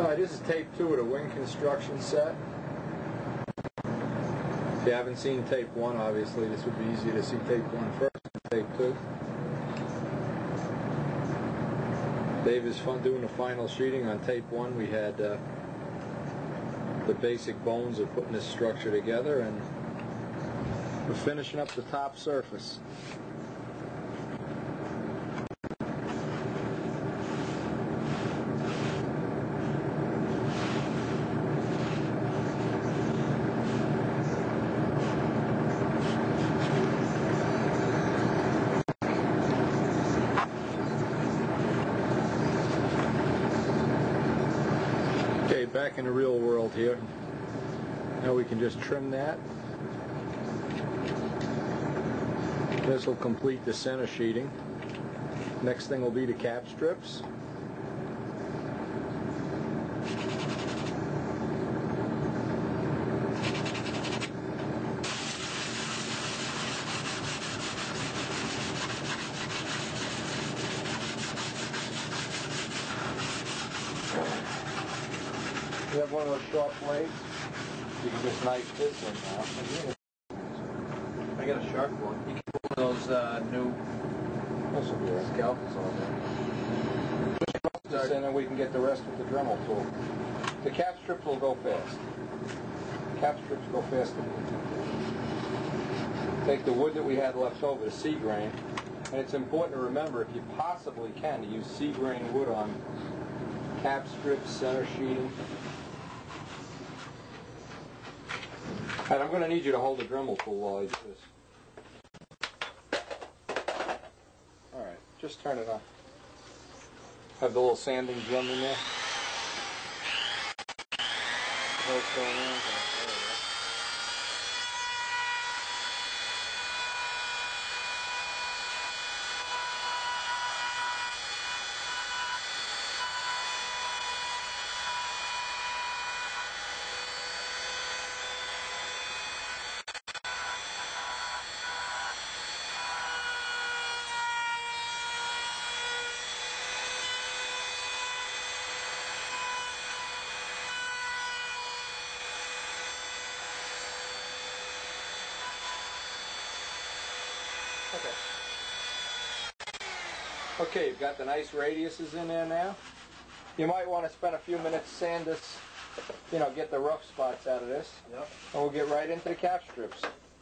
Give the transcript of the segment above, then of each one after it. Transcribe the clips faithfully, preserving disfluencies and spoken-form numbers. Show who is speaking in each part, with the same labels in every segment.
Speaker 1: Alright, this is tape two of the wing construction set. If you haven't seen tape one, obviously this would be easier to see tape one first and tape two. Dave is fun doing the final sheeting. On tape one we had uh, the basic bones of putting this structure together, and we're finishing up the top surface. Okay, back in the real world here. Now we can just trim that. This will complete the center sheeting. Next thing will be the cap strips. You have one of those sharp blades, you can just knife this one now.
Speaker 2: I got a sharp one. You can put one of those uh, new
Speaker 1: This will be right.
Speaker 2: scalpels on there.
Speaker 1: Push this in and we can get the rest with the Dremel tool. The cap strips will go fast. Cap strips go faster. Take the wood that we had left over, the sea grain, and it's important to remember, if you possibly can, to use sea grain wood on cap strips, center sheeting. And I'm going to need you to hold the Dremel tool while I do this. Alright, just turn it on. Have the little sanding drum in there. What's going on? There we go. Okay. Okay, you've got the nice radiuses in there now. You might want to spend a few minutes sand this, you know, get the rough spots out of this.
Speaker 2: Yep.
Speaker 1: And we'll get right into the cap strips.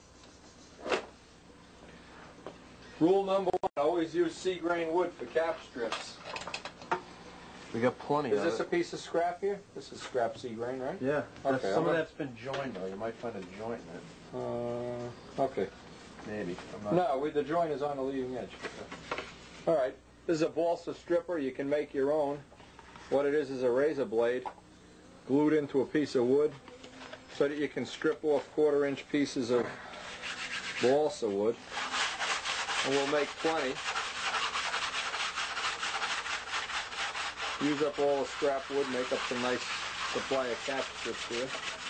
Speaker 1: Rule number one, always use sea grain wood for cap strips.
Speaker 2: We got plenty
Speaker 1: Is
Speaker 2: of
Speaker 1: this
Speaker 2: it.
Speaker 1: a piece of scrap here? This is scrap sea grain, right?
Speaker 2: Yeah. That's,
Speaker 1: Okay,
Speaker 2: some
Speaker 1: I'm
Speaker 2: of
Speaker 1: gonna-
Speaker 2: that's been joined though. You might find a joint in it.
Speaker 1: Uh, okay.
Speaker 2: Maybe. I'm not
Speaker 1: No, with the joint is on the leading edge. All right. This is a balsa stripper. You can make your own. What it is is a razor blade glued into a piece of wood so that you can strip off quarter inch pieces of balsa wood. And we'll make plenty. Use up all the scrap wood, make up some nice supply of cap strips here.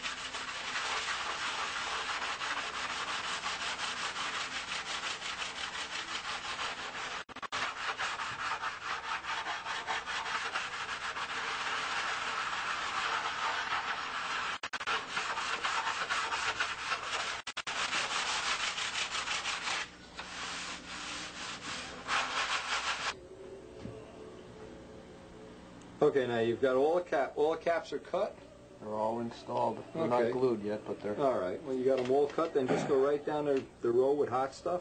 Speaker 1: Okay, now you've got all the cap. All the caps are cut.
Speaker 2: They're all installed. They're
Speaker 1: Okay.
Speaker 2: not glued yet, but they're.
Speaker 1: All right. When you got them all cut, then just go right down the, the row with hot stuff.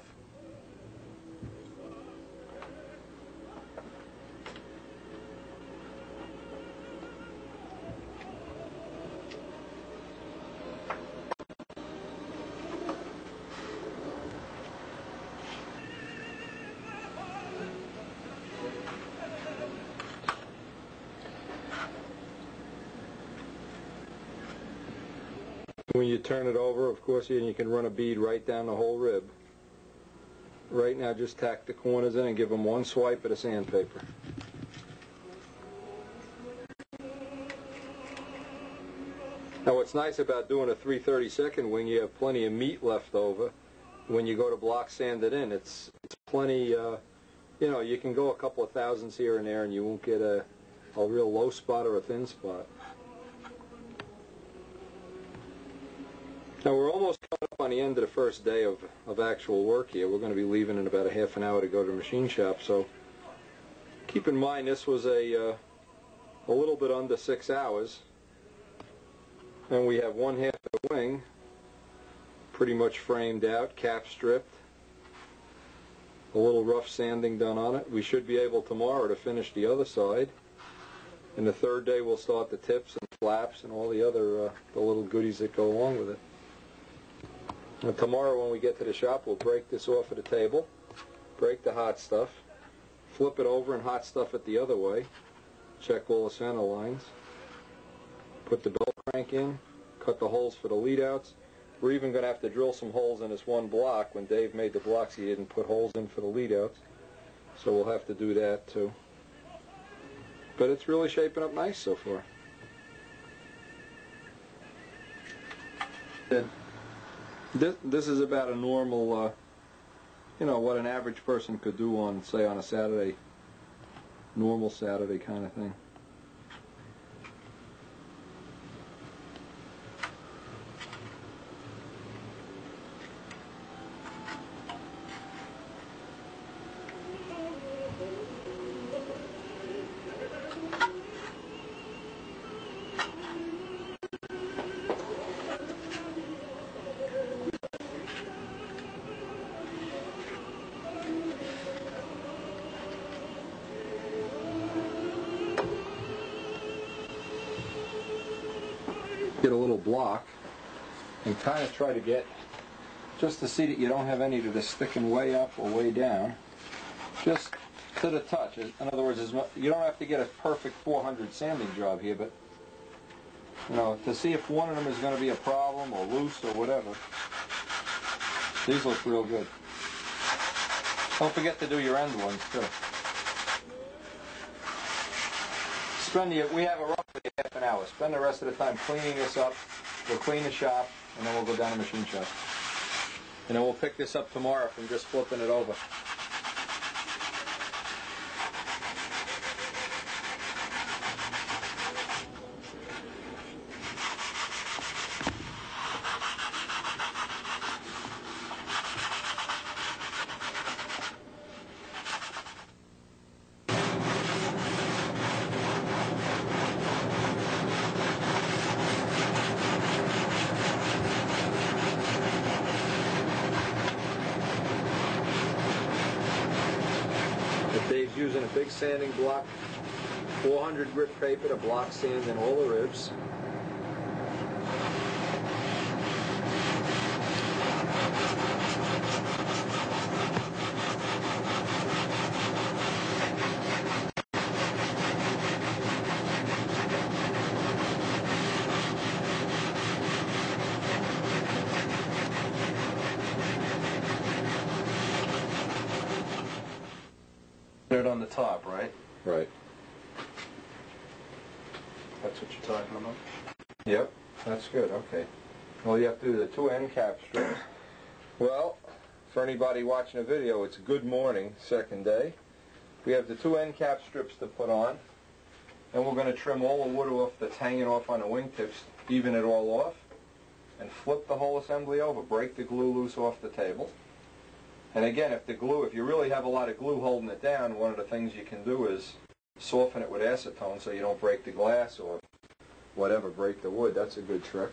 Speaker 1: When you turn it over, of course, and you can run a bead right down the whole rib. Right now, just tack the corners in and give them one swipe of the sandpaper. Now, what's nice about doing a three thirty-second wing, you have plenty of meat left over. When you go to block sand it in, it's, it's plenty, uh, you know, you can go a couple of thousandths here and there and you won't get a, a real low spot or a thin spot. Now we're almost coming up on the end of the first day of, of actual work here. We're going to be leaving in about a half an hour to go to the machine shop, so keep in mind this was a, uh, a little bit under six hours. And we have one half of the wing pretty much framed out, cap stripped, a little rough sanding done on it. We should be able tomorrow to finish the other side. And the third day we'll start the tips and flaps and all the other uh, the little goodies that go along with it. And tomorrow when we get to the shop, we'll break this off of the table, break the hot stuff, flip it over and hot stuff it the other way, check all the center lines, put the belt crank in, cut the holes for the lead outs. We're even going to have to drill some holes in this one block. When Dave made the blocks, he didn't put holes in for the lead outs, so we'll have to do that too. But it's really shaping up nice so far.
Speaker 2: Good.
Speaker 1: This, this is about a normal, uh, you know, what an average person could do on, say, on a Saturday, normal Saturday kind of thing. Get a little block and kind of try to get, just to see that you don't have any that are sticking way up or way down, just to the touch. In other words, you don't have to get a perfect four hundred sanding job here, but you know, to see if one of them is going to be a problem or loose or whatever. These look real good. Don't forget to do your end ones too. Spend the, we have a roughly half an hour. Spend the rest of the time cleaning this up. We'll clean the shop, and then we'll go down to the machine shop. And then we'll pick this up tomorrow from just flipping it over. Dave's using a big sanding block, four hundred grit paper to block sand in all the ribs.
Speaker 2: It on the top, right?
Speaker 1: Right.
Speaker 2: That's what you're talking about?
Speaker 1: Yep, that's good, okay. Well, you have to do the two end cap strips. Well, for anybody watching a video, it's good morning, second day. We have the two end cap strips to put on, and we're going to trim all the wood off that's hanging off on the wingtips, even it all off, and flip the whole assembly over, break the glue loose off the table. And again, if the glue, if you really have a lot of glue holding it down, one of the things you can do is soften it with acetone so you don't break the glass or whatever, break the wood. That's a good trick.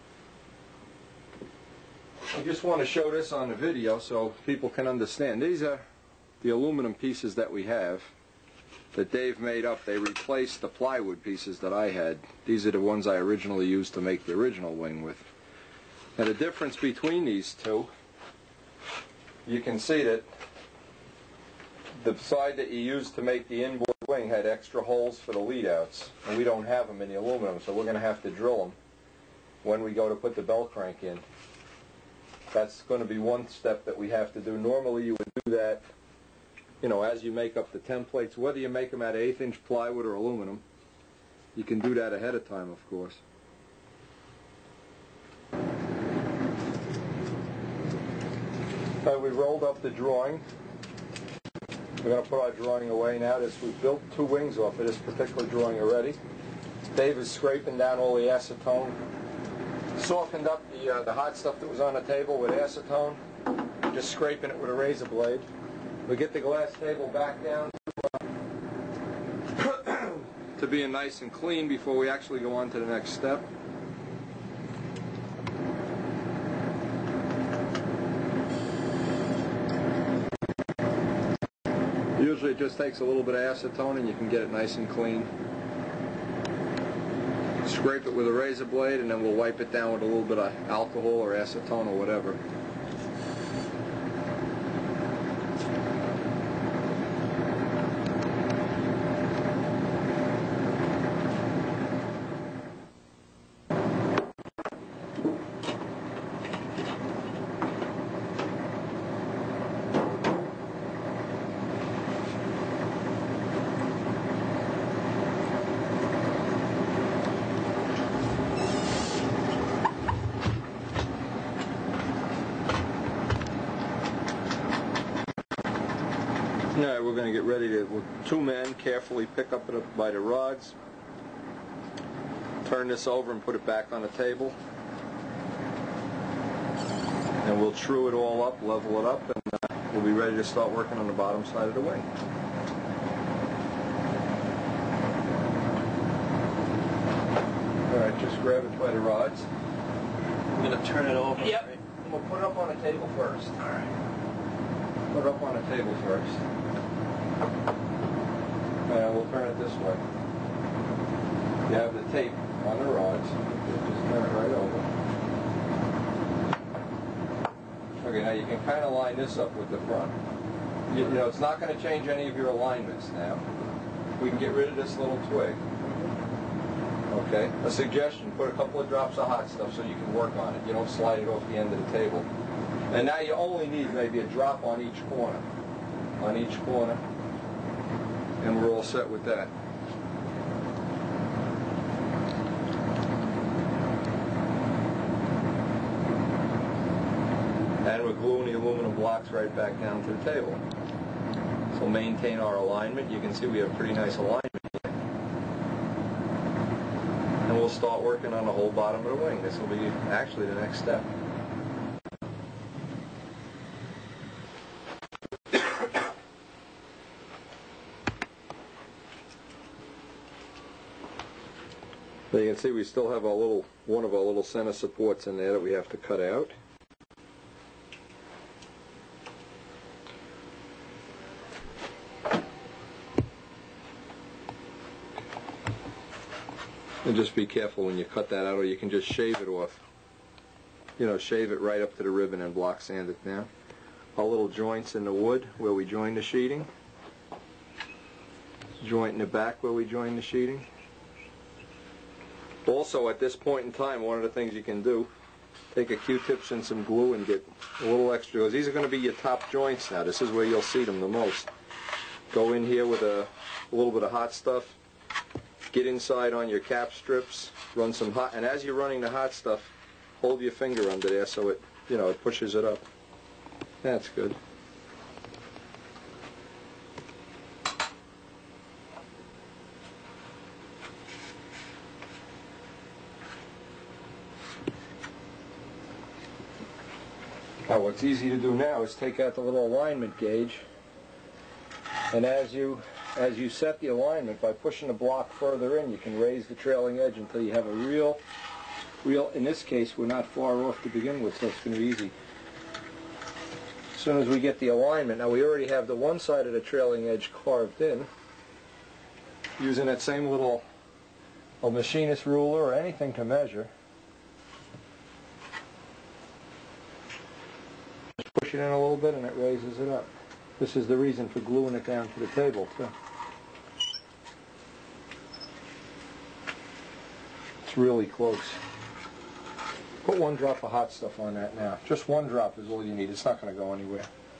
Speaker 1: I just want to show this on the video so people can understand. These are the aluminum pieces that we have that Dave made up. They replaced the plywood pieces that I had. These are the ones I originally used to make the original wing with. Now the difference between these two, you can see that the side that you used to make the inboard wing had extra holes for the lead outs, and we don't have them in the aluminum, so we're going to have to drill them when we go to put the belt crank in. That's going to be one step that we have to do. Normally you would do that, you know, as you make up the templates, whether you make them out of eighth inch plywood or aluminum. You can do that ahead of time, of course. All right, we rolled up the drawing. We're going to put our drawing away now. This, we've built two wings off of this particular drawing already. Dave is scraping down all the acetone softened up the, uh, the hot stuff that was on the table with acetone, just scraping it with a razor blade. We get the glass table back down to, uh, to being nice and clean before we actually go on to the next step. Usually it just takes a little bit of acetone and you can get it nice and clean. Scrape it with a razor blade and then we'll wipe it down with a little bit of alcohol or acetone or whatever. Alright, we're going to get ready to, with two men, carefully pick up it by the rods, turn this over and put it back on the table, and we'll true it all up, level it up, and uh, we'll be ready to start working on the bottom side of the wing. Alright, just grab it by the rods.
Speaker 2: I'm going to turn it over.
Speaker 1: Yep. Right? And we'll put it up on the table first. Alright. Put it up on the table first. And we'll turn it this way. You have the tape on the rods. Just turn it right over. Okay, now you can kind of line this up with the front. You, you know, it's not going to change any of your alignments now. We can get rid of this little twig. Okay, a suggestion, put a couple of drops of hot stuff so you can work on it. You don't slide it off the end of the table. And now you only need maybe a drop on each corner. On each corner. And we're all set with that. And we're gluing the aluminum blocks right back down to the table. So we'll maintain our alignment. You can see we have pretty nice alignment here. And we'll start working on the whole bottom of the wing. This will be actually the next step. So you can see we still have a little, one of our little center supports in there that we have to cut out. And just be careful when you cut that out, or you can just shave it off. You know, shave it right up to the ribbon and block sand it down. Our little joints in the wood where we join the sheeting. Joint in the back where we join the sheeting. Also, at this point in time, one of the things you can do, take a Q-tips and some glue and get a little extra, because these are going to be your top joints now. This is where you'll see them the most. Go in here with a, a little bit of hot stuff, get inside on your cap strips, run some hot, and as you're running the hot stuff, hold your finger under there so it, you know, it pushes it up. That's good. Now what's easy to do now is take out the little alignment gauge, and as you as you set the alignment by pushing the block further in, you can raise the trailing edge until you have a real, real, in this case we're not far off to begin with, so it's going to be easy. As soon as we get the alignment, now we already have the one side of the trailing edge carved in, using that same little a machinist ruler or anything to measure. Push it in a little bit and it raises it up. This is the reason for gluing it down to the table too. It's really close. Put one drop of hot stuff on that now. Just one drop is all you need. It's not going to go anywhere.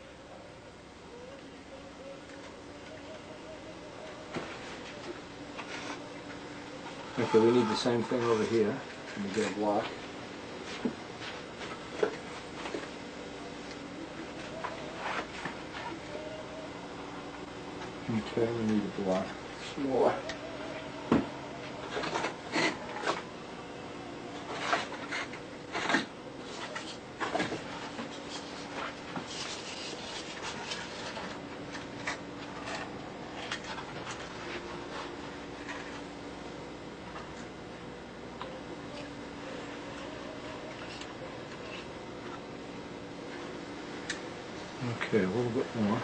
Speaker 1: Okay, we need the same thing over here. Let me get a block. Okay, we need a block smaller. Okay, a little bit more.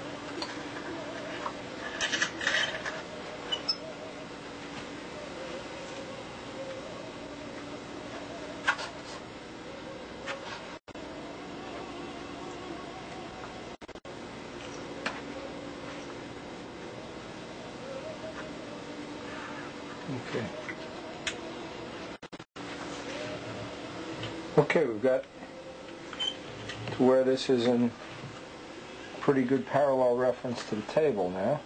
Speaker 1: Okay. Okay, we've got to where this is in pretty good parallel reference to the table now.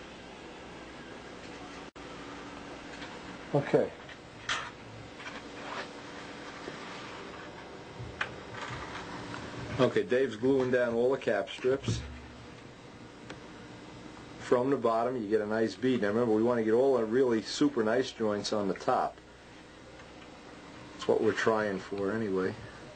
Speaker 1: Okay. Okay, Dave's gluing down all the cap strips. From the bottom, you get a nice bead. Now remember, we want to get all the really super nice joints on the top. That's what we're trying for anyway.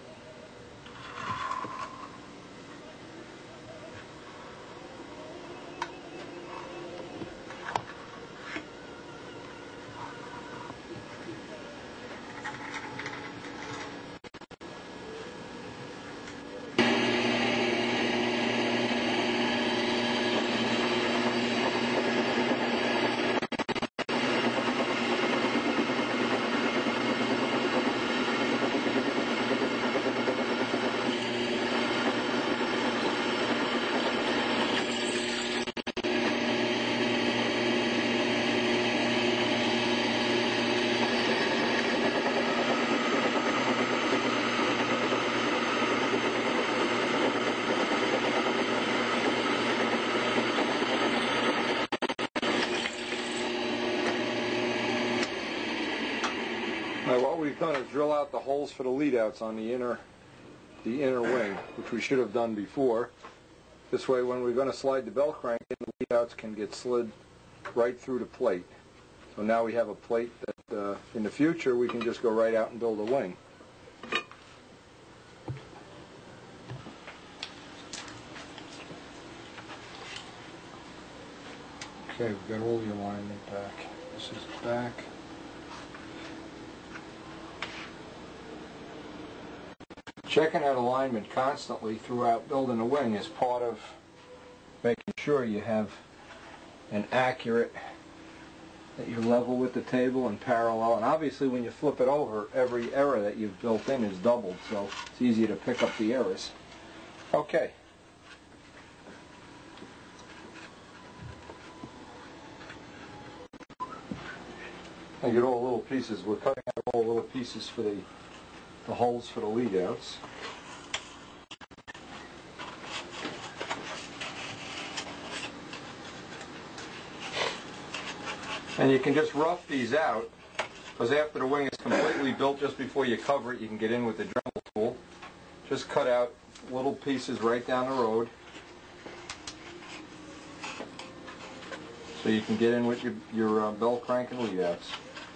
Speaker 1: Now what we've done is drill out the holes for the lead outs on the inner the inner wing, which we should have done before. This way when we're going to slide the bell crank in, the lead outs can get slid right through the plate. So now we have a plate that uh, in the future we can just go right out and build a wing. Okay, we've got all the alignment back. This is back. Checking that alignment constantly throughout building a wing is part of making sure you have an accurate, that you're level with the table and parallel. And obviously when you flip it over, every error that you've built in is doubled, so it's easy to pick up the errors. Okay. I get all the little pieces. We're cutting out all the little pieces for the the holes for the lead outs. And you can just rough these out, because after the wing is completely built, just before you cover it, you can get in with the Dremel tool. Just cut out little pieces right down the road, so you can get in with your, your uh, bell crank and lead outs.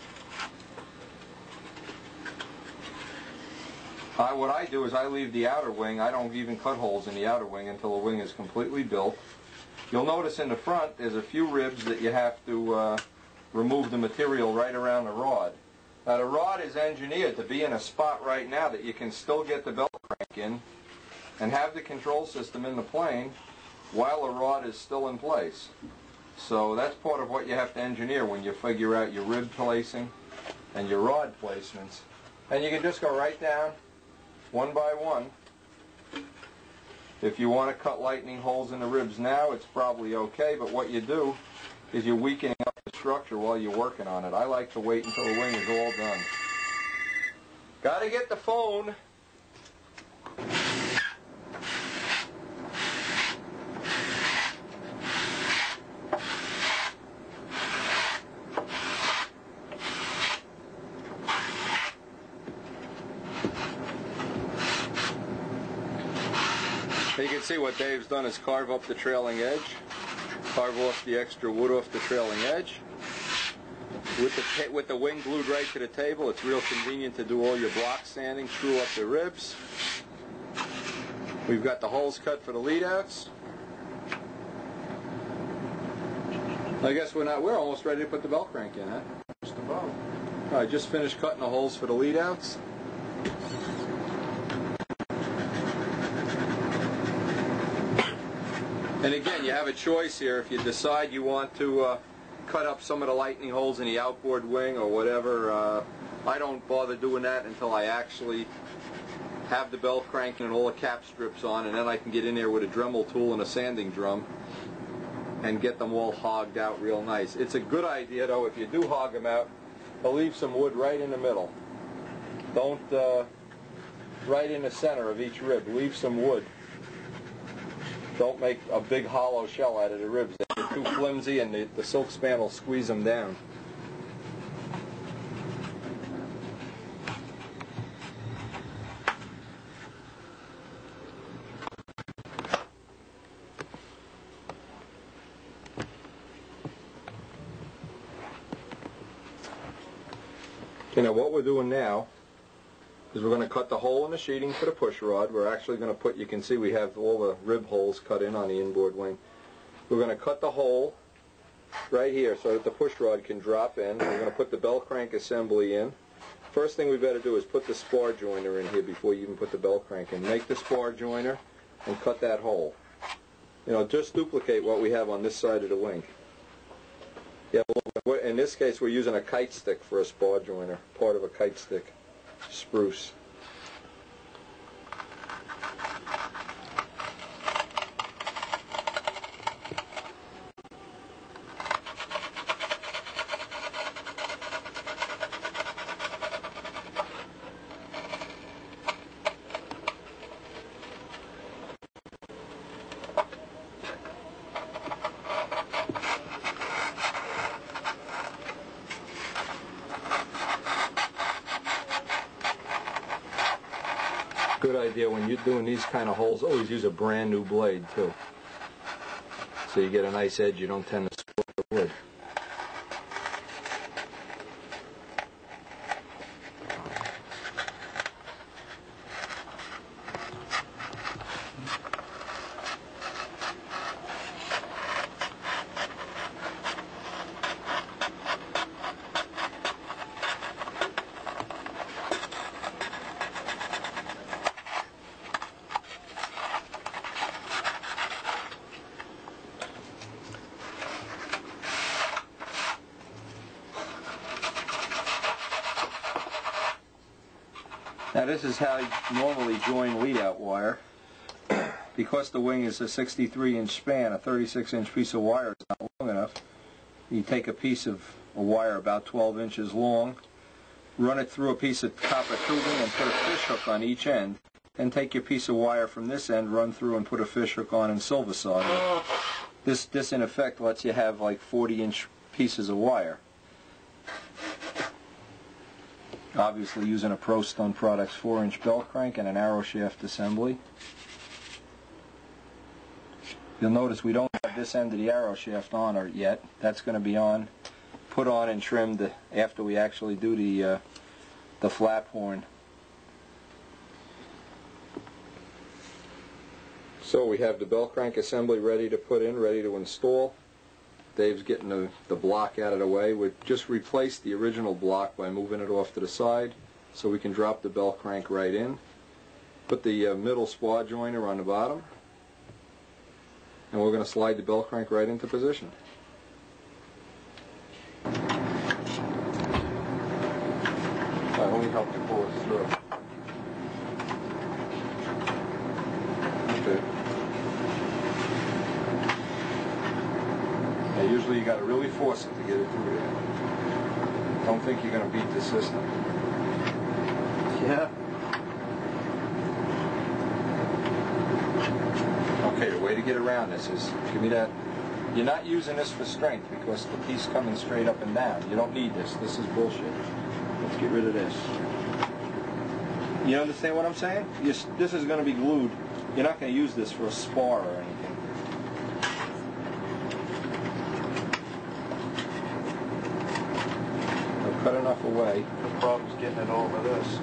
Speaker 1: I, what I do is I leave the outer wing. I don't even cut holes in the outer wing until the wing is completely built. You'll notice in the front there's a few ribs that you have to uh, remove the material right around the rod. Now the rod is engineered to be in a spot right now that you can still get the bell crank in and have the control system in the plane while the rod is still in place. So that's part of what you have to engineer when you figure out your rib placing and your rod placements. And you can just go right down one by one. If you want to cut lightning holes in the ribs now, it's probably okay, but what you do is you're weakening up the structure while you're working on it. I like to wait until the wing is all done. Gotta get the phone. You can see what Dave's done is carve up the trailing edge, carve off the extra wood off the trailing edge. With the, with the wing glued right to the table, it's real convenient to do all your block sanding, screw up the ribs. We've got the holes cut for the lead outs. I guess we're not, we're almost ready to put the bell crank in, huh? Just about. All right, just finished cutting the holes for the lead outs. And again, you have a choice here. If you decide you want to uh, cut up some of the lightning holes in the outboard wing or whatever, uh, I don't bother doing that until I actually have the bell crank and all the cap strips on, and then I can get in there with a Dremel tool and a sanding drum and get them all hogged out real nice. It's a good idea, though, if you do hog them out, to leave some wood right in the middle. Don't uh, right in the center of each rib. Leave some wood. Don't make a big hollow shell out of the ribs. They're too flimsy, and the, the silk span will squeeze them down. You know, what we're doing now is we're going to cut the hole in the sheeting for the push rod. We're actually going to put, you can see we have all the rib holes cut in on the inboard wing. We're going to cut the hole right here so that the push rod can drop in. We're going to put the bell crank assembly in. First thing we better do is put the spar joiner in here before you even put the bell crank in. Make the spar joiner and cut that hole. You know, just duplicate what we have on this side of the wing. Yeah, in this case we're using a kite stick for a spar joiner, part of a kite stick spruce. Good idea when you're doing these kind of holes, always use a brand new blade too. So you get a nice edge, you don't tend to split the wood. Now this is how you normally join lead-out wire. Because the wing is a sixty-three inch span, a thirty-six inch piece of wire is not long enough. You take a piece of a wire about twelve inches long, run it through a piece of copper tubing and put a fish hook on each end. Then take your piece of wire from this end, run through and put a fish hook on and silver sod it. This, this in effect lets you have like forty inch pieces of wire. Obviously using a Pro Stone Products four inch bell crank and an arrow shaft assembly. You'll notice we don't have this end of the arrow shaft on or yet. That's going to be on, put on and trimmed after we actually do the uh, the flap horn. So we have the bell crank assembly ready to put in, ready to install. Dave's getting the, the block out of the way. We just replaced the original block by moving it off to the side so we can drop the bell crank right in. Put the uh, middle spar joiner on the bottom, and we're going to slide the bell crank right into position. All right, let me help you pull this through. Okay. Now, usually you got to really force it to get it through there. Don't think you're going to beat the system.
Speaker 2: Yeah.
Speaker 1: Okay, the way to get around this is, give me that. You're not using this for strength because the piece coming straight up and down. You don't need this. This is bullshit. Let's get rid of this. You understand what I'm saying? You're, this is going to be glued. You're not going to use this for a spar or anything. I've cut enough away.
Speaker 2: The problem's getting it over this.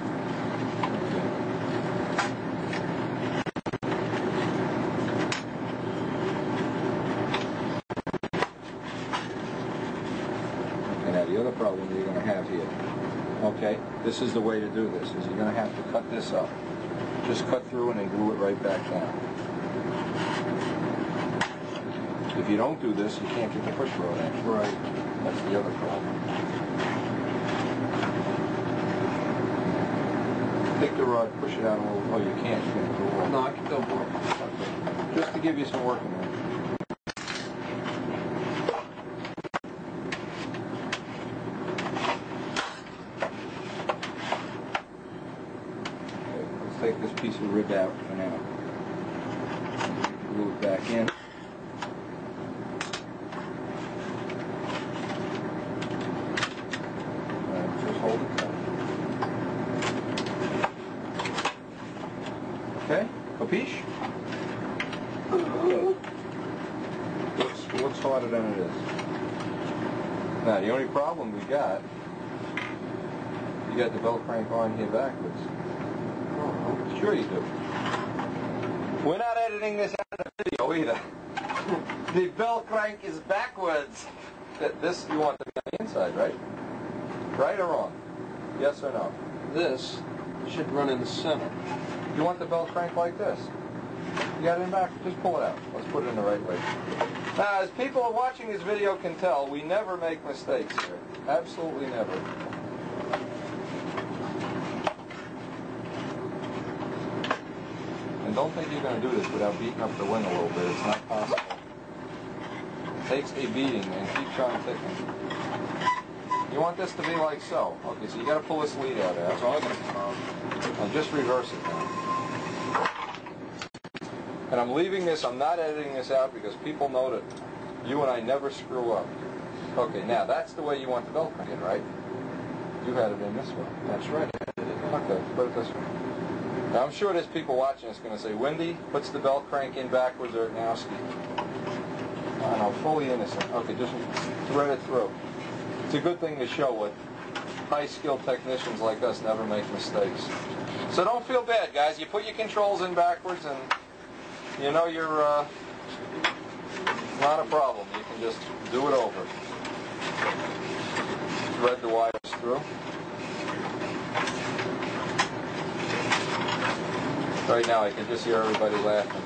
Speaker 1: The other problem you're going to have here, okay, this is the way to do this, is you're going to have to cut this up. Just cut through and then glue it right back down. If you don't do this, you can't get the push rod out.
Speaker 2: Right.
Speaker 1: That's the other problem. Take the rod, push it out a little. Oh, you can't. You can't go wrong.
Speaker 2: No, I can go more.
Speaker 1: Okay. Just to give you some working room. Okay, let's take this piece of rib out for now. Glue it back in. Hold it tight. Okay, capiche? Okay. Looks, looks harder than it is. Now, the only problem we got, you got the belt crank on here backwards. Oh, sure you do. We're not editing this out of the video either. The belt crank is backwards. This, you want to be on the inside, right? Right or wrong? Yes or no?
Speaker 2: This should run in the center.
Speaker 1: You want the belt crank like this? You got it in back? Just pull it out. Let's put it in the right way. Now, as people watching this video can tell, we never make mistakes here. Absolutely never. And don't think you're going to do this without beating up the wing a little bit. It's not possible. It takes a beating and keeps on ticking. You want this to be like so. Okay, so you got to pull this lead out. That's all going to come out. And just reverse it now. And I'm leaving this, I'm not editing this out because people know that you and I never screw up. Okay, now that's the way you want the belt crank in, right? You had it in this way.
Speaker 2: That's right.
Speaker 1: Okay, put it this way. Now I'm sure there's people watching that's going to say, Wendy puts the belt crank in backwards or Nowski. I know, fully innocent. Okay, just thread it through. It's a good thing to show what high-skilled technicians like us never make mistakes. So don't feel bad, guys. You put your controls in backwards and you know you're uh, not a problem. You can just do it over. Thread the wires through. Right now I can just hear everybody laughing.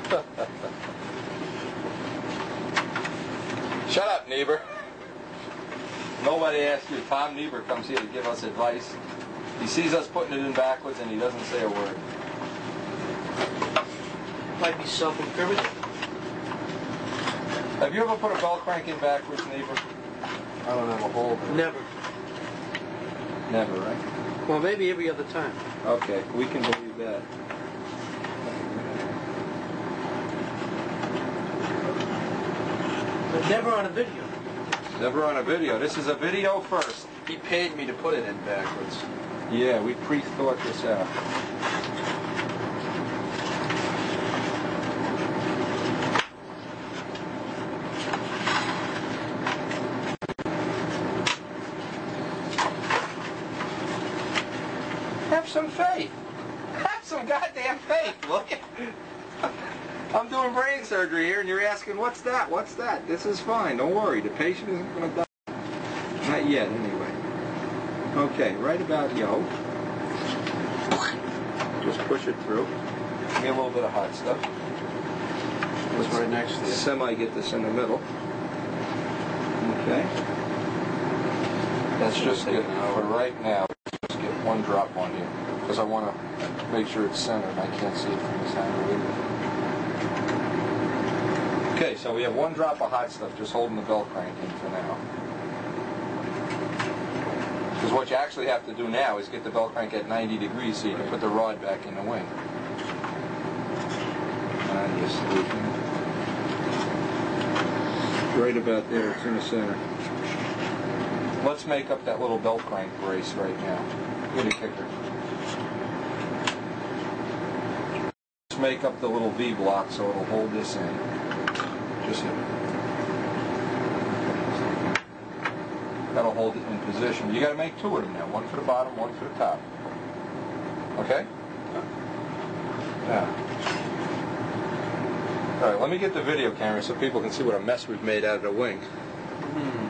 Speaker 1: Shut up, Niebuhr. Nobody asks you. Tom Niebuhr comes here to give us advice. He sees us putting it in backwards and he doesn't say a word.
Speaker 2: Might be self-incriminating.
Speaker 1: Have you ever put a belt crank in backwards, Niebuhr? I don't have a hole there.
Speaker 2: Never.
Speaker 1: Never, right?
Speaker 2: Well, maybe every other time.
Speaker 1: Okay, we can believe that.
Speaker 2: But never on a video.
Speaker 1: Never on a video. This is a video first.
Speaker 2: He paid me to put it in backwards.
Speaker 1: Yeah, we pre-thought this out. Have some faith. Have some goddamn faith. Look at I'm doing brain surgery here and you're asking, what's that? What's that? This is fine. Don't worry. The patient isn't going to die. Not yet, anyway. Okay, right about yo. Just push it through. Give me a little bit of hot stuff.
Speaker 2: It's right next to you.
Speaker 1: Semi get this in the middle. Okay. Let's just get, for right now, let's just get one drop on here. Because I want to make sure it's centered. I can't see it from this angle either. Okay, so we have one drop of hot stuff just holding the belt crank in for now. Because what you actually have to do now is get the belt crank at ninety degrees so you can put the rod back in the wing. And just right about there, it's in the center. Let's make up that little belt crank brace right now. Get a kicker. Let's make up the little V block so it'll hold this in. Just hit it. That'll hold it in position. You got to make two of them now. One for the bottom, one for the top. Okay? Now. All right, let me get the video camera so people can see what a mess we've made out of the wing.
Speaker 2: Hmm.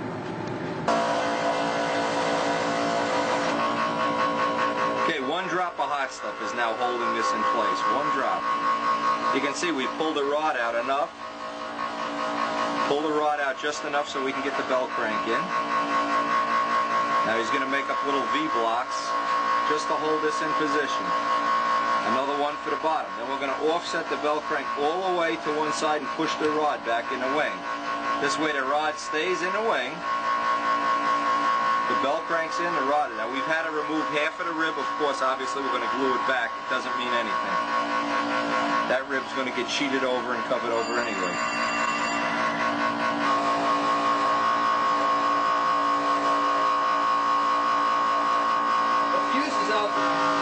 Speaker 1: Okay, one drop of hot stuff is now holding this in place. One drop. You can see we pulled the rod out enough Pull the rod out just enough so we can get the bell crank in. Now he's going to make up little V blocks just to hold this in position. Another one for the bottom. Then we're going to offset the bell crank all the way to one side and push the rod back in the wing. This way the rod stays in the wing. The bell crank's in, the rod. Now we've had to remove half of the rib. Of course, obviously we're going to glue it back. It doesn't mean anything. That rib's going to get sheeted over and covered over anyway.
Speaker 2: The fuse is out.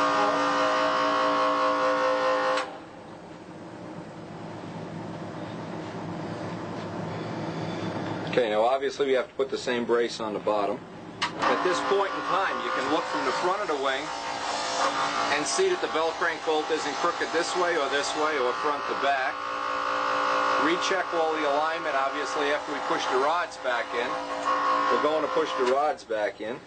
Speaker 1: Okay, now obviously we have to put the same brace on the bottom. At this point in time, you can look from the front of the wing and see that the bell crank bolt isn't crooked this way or this way or front to back. Recheck all the alignment, obviously, after we push the rods back in. We're going to push the rods back in.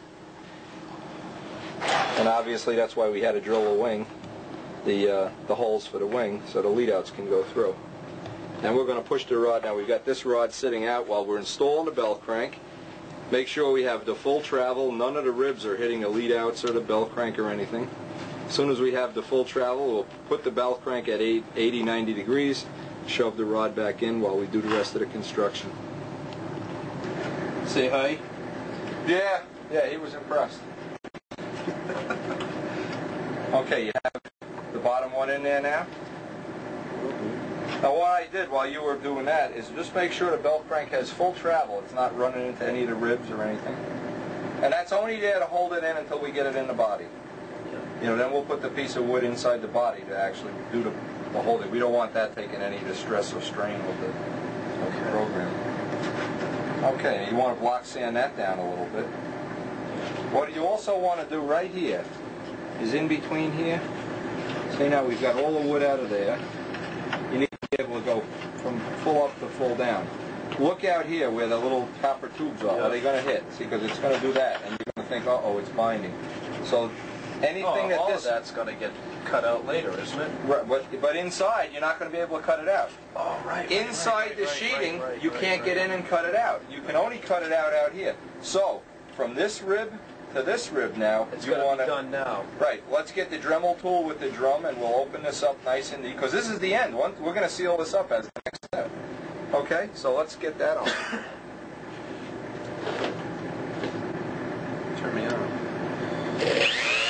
Speaker 1: And obviously that's why we had to drill the wing, the, uh, the holes for the wing, so the lead outs can go through. And we're going to push the rod. Now we've got this rod sitting out while we're installing the bell crank. Make sure we have the full travel. None of the ribs are hitting the lead outs or the bell crank or anything. As soon as we have the full travel, we'll put the bell crank at eighty, ninety degrees, shove the rod back in while we do the rest of the construction.
Speaker 2: Say hi.
Speaker 1: Yeah, yeah, he was impressed. Okay, you have the bottom one in there now? Now what I did while you were doing that is just make sure the bell crank has full travel. It's not running into any of the ribs or anything. And that's only there to hold it in until we get it in the body. You know, then we'll put the piece of wood inside the body to actually do the, the holding. We don't want that taking any of the stress or strain with the, with the program. Okay, you want to block sand that down a little bit. What you also want to do right here is in between here. See, now we've got all the wood out of there. You need to be able to go from full up to full down. Look out here where the little copper tubes are. Are they going to hit? See, because it's going to do that, and you're going to think, uh-oh, it's binding. So anything
Speaker 2: Oh,
Speaker 1: that
Speaker 2: all
Speaker 1: this...
Speaker 2: of that's going to get cut out later, isn't it?
Speaker 1: Right, but, but inside, you're not going to be able to cut it out.
Speaker 2: Oh, right.
Speaker 1: Inside
Speaker 2: right, right,
Speaker 1: the
Speaker 2: right,
Speaker 1: sheeting,
Speaker 2: right, right,
Speaker 1: you
Speaker 2: right,
Speaker 1: can't
Speaker 2: right.
Speaker 1: get in and cut it out. You can only cut it out out here. So, from this rib to this rib now,
Speaker 2: It's
Speaker 1: you
Speaker 2: got to
Speaker 1: want
Speaker 2: be
Speaker 1: to...
Speaker 2: done now.
Speaker 1: Right, let's get the Dremel tool with the drum and we'll open this up nice and neat, because this is the end. One, we're going to seal this up as the next step. Okay, so let's get that on.
Speaker 2: Turn me on.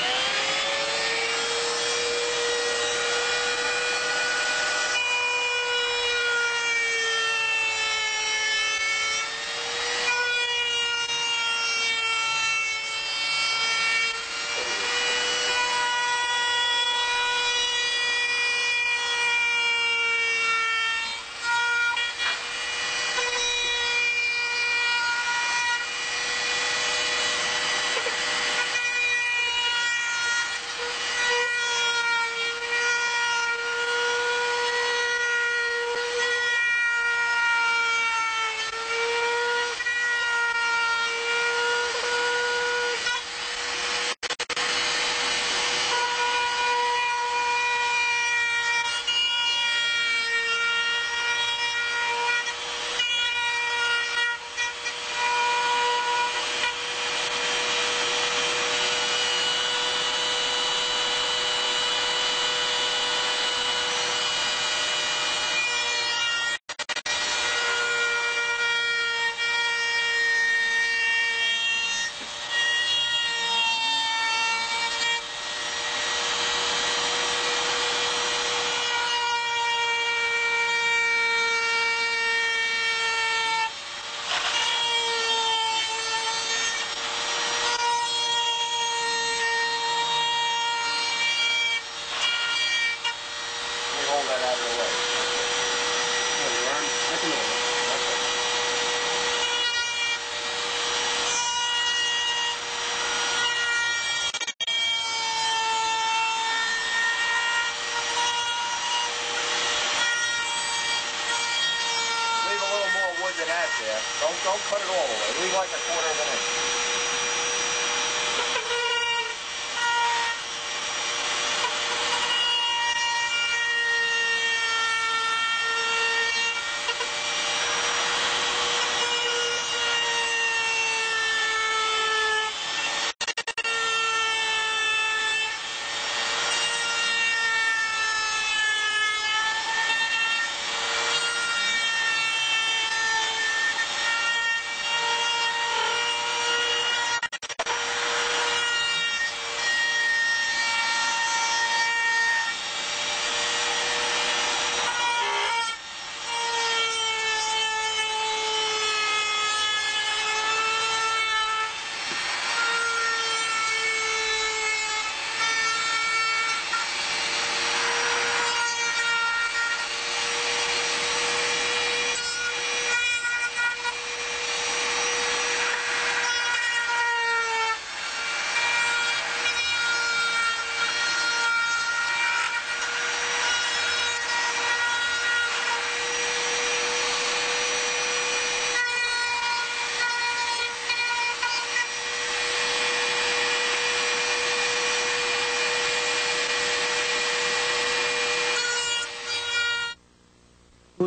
Speaker 1: Don't, don't cut it all the way. Leave like a quarter of an inch.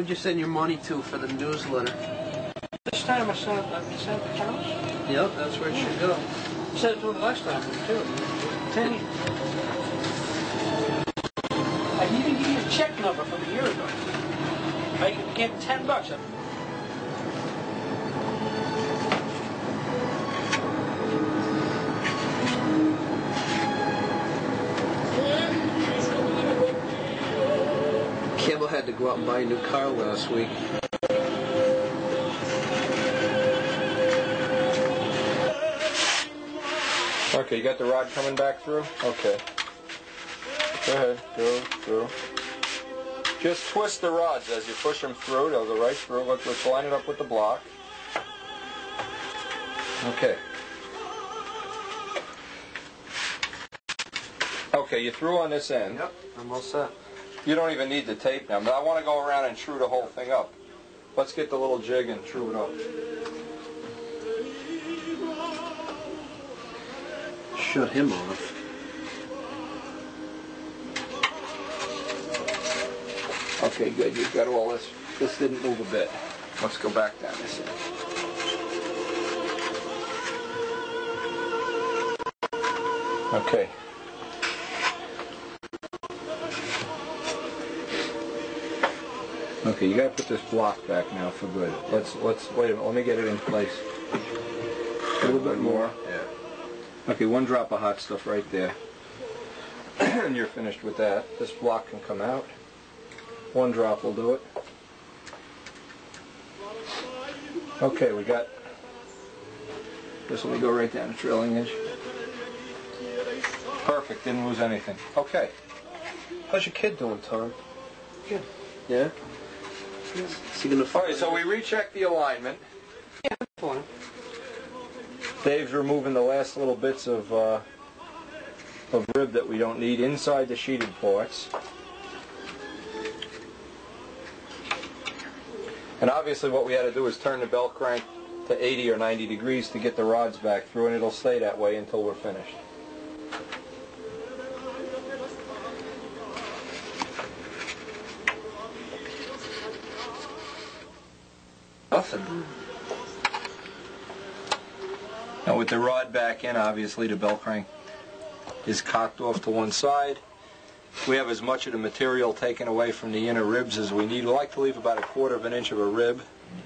Speaker 3: would you send your money to for the newsletter?
Speaker 2: This time I sent it, I sent it to Charles.
Speaker 3: Yep, that's where it should go.
Speaker 2: I sent it to him last time, too. Ten. I can even give you a check number from a year ago. I can get ten bucks.
Speaker 3: Campbell had to go out and buy a new car last week.
Speaker 1: Okay, you got the rod coming back through? Okay. Go ahead, go through. Just twist the rods as you push them through. They'll go right through. Let's, let's line it up with the block. Okay. Okay, you threw on this end.
Speaker 3: Yep, I'm all set.
Speaker 1: You don't even need the tape now, but I want to go around and true the whole thing up. Let's get the little jig and true it up.
Speaker 3: Shut him off.
Speaker 1: Okay, good. You've got all this. This didn't move a bit. Let's go back down this end. Okay. Okay, you gotta put this block back now for good. Let's let's wait a minute. Let me get it in place. A little bit more. Yeah. Okay, one drop of hot stuff right there, and you're finished with that. This block can come out. One drop will do it. Okay, we got. This will go right down the trailing edge. Perfect. Didn't lose anything. Okay.
Speaker 3: How's your kid doing, Tom?
Speaker 2: Good.
Speaker 3: Yeah? Is he gonna
Speaker 1: All right, so we rechecked the alignment.
Speaker 2: Yeah, fine.
Speaker 1: Dave's removing the last little bits of uh, of rib that we don't need inside the sheeted ports. And obviously what we had to do is turn the belt crank to eighty or ninety degrees to get the rods back through, and it'll stay that way until we're finished.
Speaker 3: Nothing.
Speaker 1: Now with the rod back in, obviously the belt crank is cocked off to one side. We have as much of the material taken away from the inner ribs as we need. We like to leave about a quarter of an inch of a rib.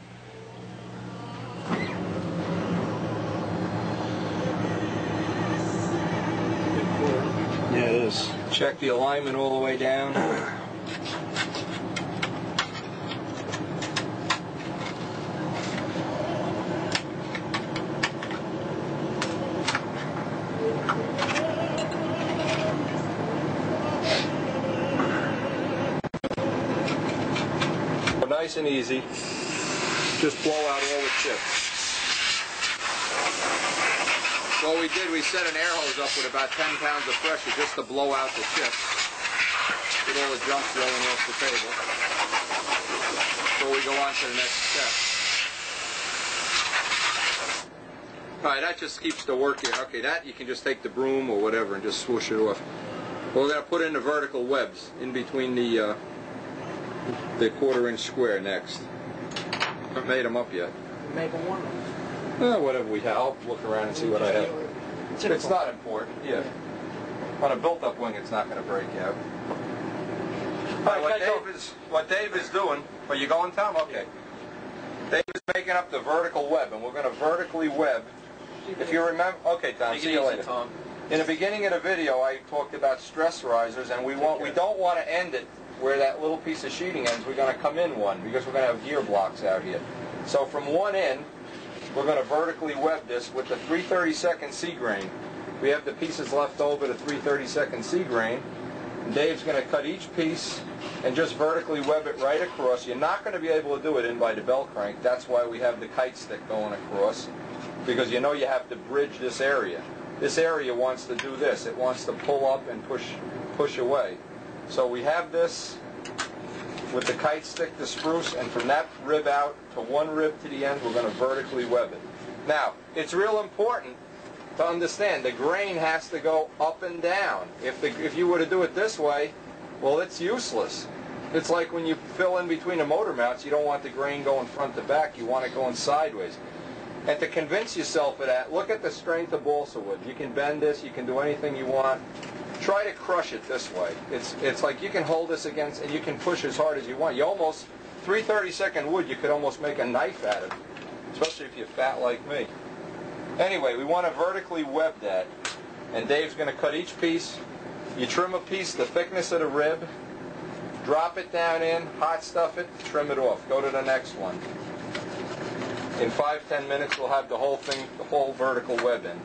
Speaker 3: Yeah, it is.
Speaker 1: Check the alignment all the way down. Nice and easy. Just blow out all the chips. What we did, we set an air hose up with about ten pounds of pressure just to blow out the chips. Get all the junk blowing off the table. Before we go on to the next step. Alright, that just keeps the work in. Okay, that you can just take the broom or whatever and just swoosh it off. Well, we're going to put in the vertical webs in between the uh, the quarter inch square next. Haven't made them up yet.
Speaker 2: Maple one.
Speaker 1: Uh, whatever we have. I'll look around and see what I have. It's not important, yeah. On a built-up wing, it's not going to break out. All right, what Dave is what Dave is doing. Are you going, Tom? Okay. Dave is making up the vertical web, and we're going to vertically web. If you remember, okay, Tom. See you later.
Speaker 3: Tom.
Speaker 1: In the beginning of the video, I talked about stress risers, and we want we don't want to end it where that little piece of sheeting ends. We're going to come in one because we're going to have gear blocks out here. So from one end, we're going to vertically web this with the three thirty-second C grain. We have the pieces left over to three thirty-second C grain. And Dave's going to cut each piece and just vertically web it right across. You're not going to be able to do it in by the belt crank. That's why we have the kite stick going across, because you know you have to bridge this area. This area wants to do this. It wants to pull up and push, push away. So we have this with the kite stick, the spruce, and from that rib out to one rib to the end, we're going to vertically web it. Now, it's real important to understand the grain has to go up and down. If the, if you were to do it this way, well, it's useless. It's like when you fill in between the motor mounts, you don't want the grain going front to back, you want it going sideways. And to convince yourself of that, look at the strength of balsa wood. You can bend this, you can do anything you want. Try to crush it this way. It's it's like you can hold this against, and you can push as hard as you want. You almost, three thirty-second wood, you could almost make a knife out of it, especially if you're fat like me. Anyway, we want to vertically web that. And Dave's going to cut each piece. You trim a piece the thickness of the rib, drop it down in, hot stuff it, trim it off. Go to the next one. In five, ten minutes, we'll have the whole thing, the whole vertical web in.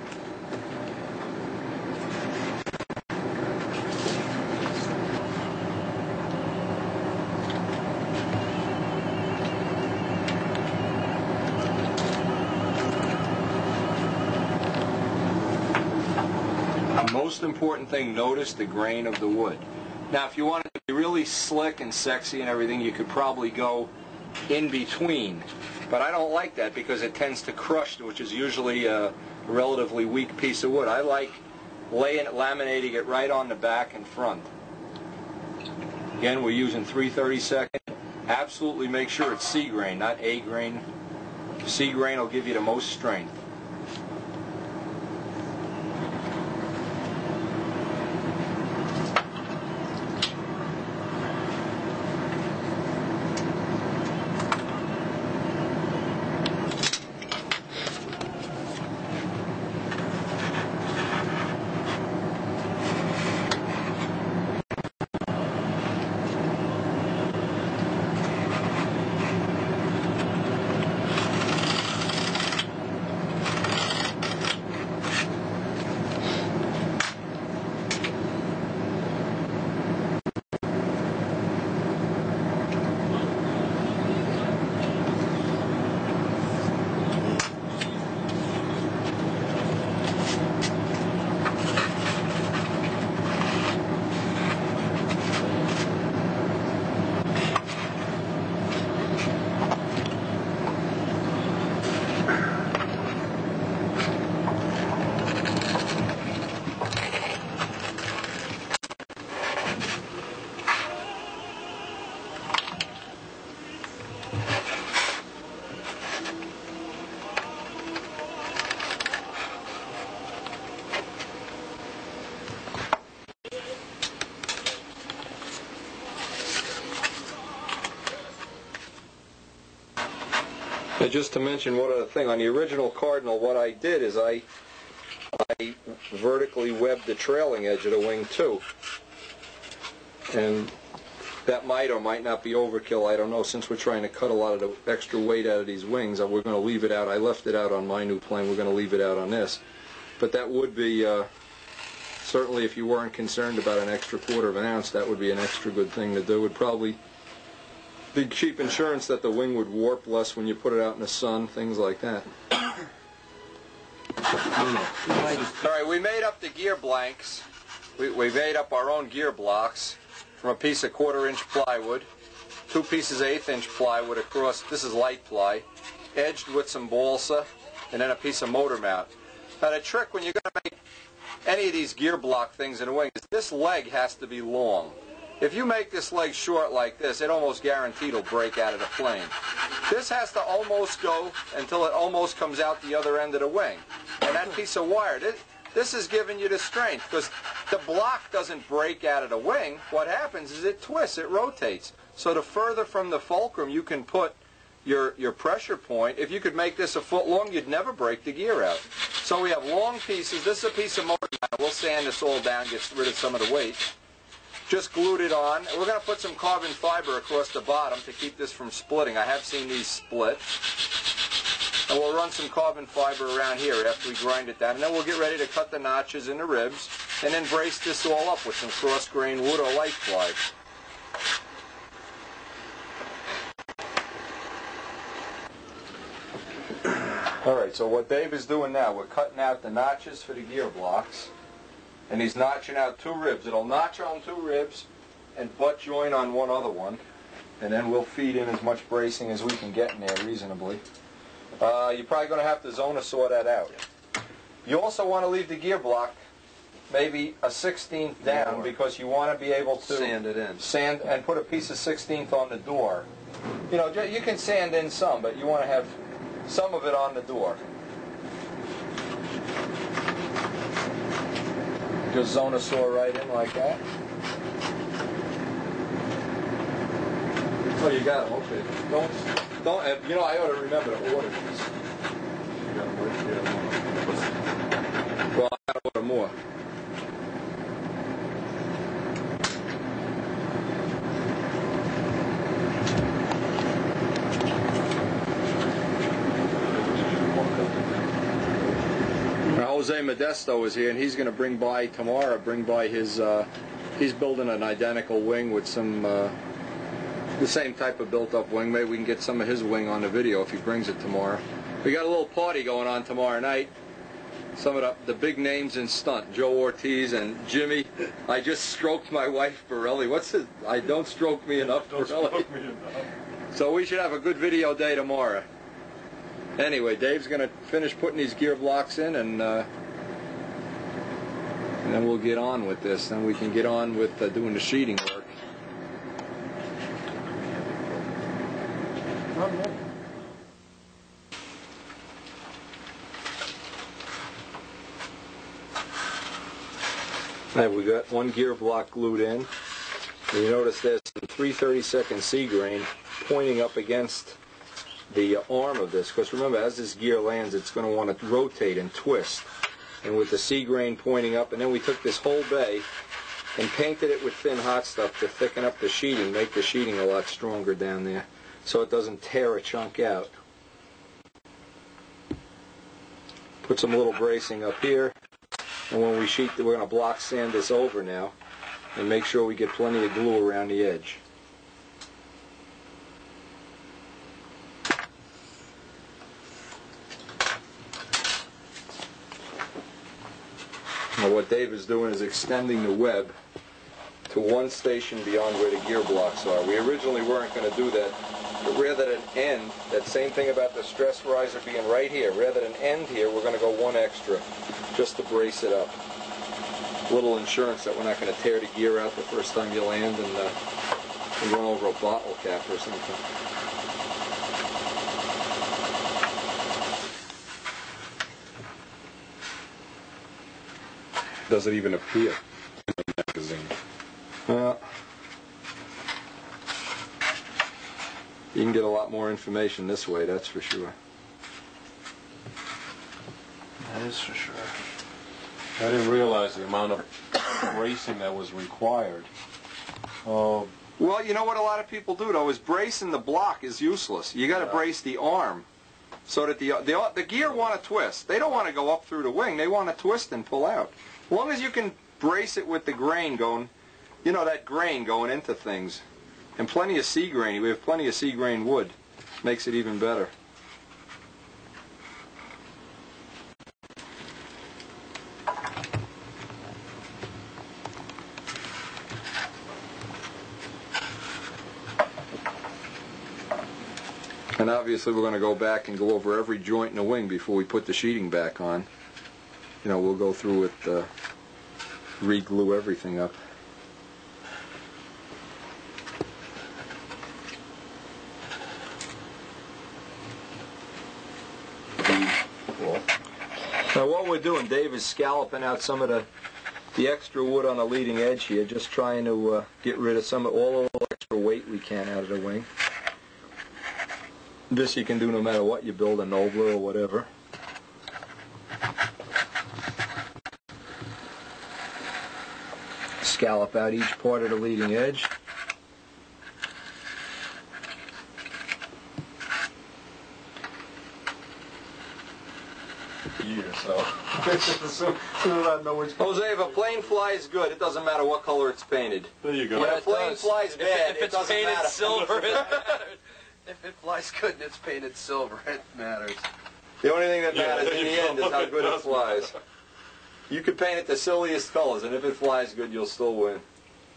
Speaker 1: Most important thing, notice the grain of the wood. Now, if you want it to be really slick and sexy and everything, you could probably go in between. But I don't like that because it tends to crush, which is usually a relatively weak piece of wood. I like laying it, laminating it right on the back and front. Again, we're using three thirty-second. Absolutely make sure it's C grain, not A grain. C grain will give you the most strength. And just to mention one other thing, on the original Cardinal, what I did is I, I vertically webbed the trailing edge of the wing too. And that might or might not be overkill, I don't know. Since we're trying to cut a lot of the extra weight out of these wings, we're going to leave it out. I left it out on my new plane, we're going to leave it out on this. But that would be, uh, certainly if you weren't concerned about an extra quarter of an ounce, that would be an extra good thing to do. It would probably be cheap insurance that the wing would warp less when you put it out in the sun, things like that. All right, we made up the gear blanks. We, we made up our own gear blocks from a piece of quarter-inch plywood, two pieces of eighth-inch plywood across, this is light ply, edged with some balsa, and then a piece of motor mount. Now the trick when you're going to make any of these gear block things in a wing is this leg has to be long. If you make this leg short like this, it almost guaranteed will break out of the plane. This has to almost go until it almost comes out the other end of the wing. And that piece of wire, this, this is giving you the strength, because the block doesn't break out of the wing. What happens is it twists, it rotates. So the further from the fulcrum you can put your, your pressure point, if you could make this a foot long, you'd never break the gear out. So we have long pieces. This is a piece of motor mount. We'll sand this all down, get rid of some of the weight. Just glued it on. And we're going to put some carbon fiber across the bottom to keep this from splitting. I have seen these split. And we'll run some carbon fiber around here after we grind it down. And then we'll get ready to cut the notches in the ribs and then brace this all up with some cross-grain wood or light ply. All right, so what Dave is doing now, we're cutting out the notches for the gear blocks. And he's notching out two ribs. It'll notch on two ribs and butt join on one other one. And then we'll feed in as much bracing as we can get in there reasonably. Uh, you're probably going to have to zona saw that out. You also want to leave the gear block maybe a sixteenth down,
Speaker 3: More.
Speaker 1: because you want to be able to
Speaker 3: Sand it in.
Speaker 1: sand and put a piece of sixteenth on the door. You know, ju- you can sand in some, but you want to have some of it on the door. Just zone a saw right in like that. Oh, you got them. Okay. Don't, don't. uh, You know, I ought to remember to order these. Well, I gotta order more. Now, Jose Modesto is here, and he's going to bring by tomorrow. Bring by his. Uh, he's building an identical wing with some. Uh, the same type of built-up wing. Maybe we can get some of his wing on the video if he brings it tomorrow. We got a little party going on tomorrow night. Some of the, the big names in stunt, Joe Ortiz and Jimmy. I just stroked my wife, Borelli. What's his? I don't stroke me enough,
Speaker 4: Don't
Speaker 1: Borelli.
Speaker 4: stroke me enough.
Speaker 1: So we should have a good video day tomorrow. Anyway, Dave's going to finish putting these gear blocks in, and, uh, and then we'll get on with this. Then we can get on with uh, doing the sheeting work. Now we got one gear block glued in. And you notice there's some three thirty-second C grain pointing up against the arm of this, because remember, as this gear lands, it's going to want to rotate and twist. And with the C grain pointing up, and then we took this whole bay and painted it with thin hot stuff to thicken up the sheeting, make the sheeting a lot stronger down there, so it doesn't tear a chunk out. Put some little bracing up here, and when we sheet, we're going to block sand this over now and make sure we get plenty of glue around the edge. Now what Dave is doing is extending the web to one station beyond where the gear blocks are. We originally weren't going to do that, but rather than end, that same thing about the stress riser being right here, rather than end here, we're going to go one extra just to brace it up. Little insurance that we're not going to tear the gear out the first time you land and, uh, and run over a bottle cap or something.
Speaker 4: Does it even appear in the magazine?
Speaker 1: Well, you can get a lot more information this way, that's for sure.
Speaker 3: That is for sure.
Speaker 4: I didn't realize the amount of bracing that was required. Uh,
Speaker 1: Well, you know what a lot of people do, though, is bracing the block is useless. You got to
Speaker 4: Yeah.
Speaker 1: brace the arm so that the, the the gear want to twist. They don't want to go up through the wing. They want to twist and pull out. As long as you can brace it with the grain going, you know, that grain going into things, and plenty of C grain. We have plenty of C grain wood. Makes it even better. And obviously we're going to go back and go over every joint in the wing before we put the sheeting back on. You know, we'll go through it, uh, re-glue everything up. Now what we're doing, Dave, is scalloping out some of the the extra wood on the leading edge here, just trying to uh, get rid of some of all the extra weight we can out of the wing. This you can do no matter what you build, a Nobler or whatever. Scallop out each part of the leading edge.
Speaker 4: year, so as soon as I know which.
Speaker 1: Jose, if a plane flies good, it doesn't matter what color it's painted.
Speaker 4: There you go.
Speaker 1: When
Speaker 3: Yeah,
Speaker 1: a
Speaker 3: it
Speaker 1: plane
Speaker 3: does.
Speaker 1: flies
Speaker 3: If,
Speaker 1: bad,
Speaker 3: it, if
Speaker 1: it
Speaker 3: it's
Speaker 1: doesn't
Speaker 3: painted
Speaker 1: matter.
Speaker 3: silver, it matters. If it flies good and it's painted silver, it matters.
Speaker 1: The only thing that
Speaker 4: Yeah,
Speaker 1: matters
Speaker 4: there
Speaker 1: in
Speaker 4: you
Speaker 1: the
Speaker 4: go.
Speaker 1: end is how good it
Speaker 4: does
Speaker 1: flies.
Speaker 4: matter.
Speaker 1: You could paint it the silliest colors, and if it flies good, you'll still win.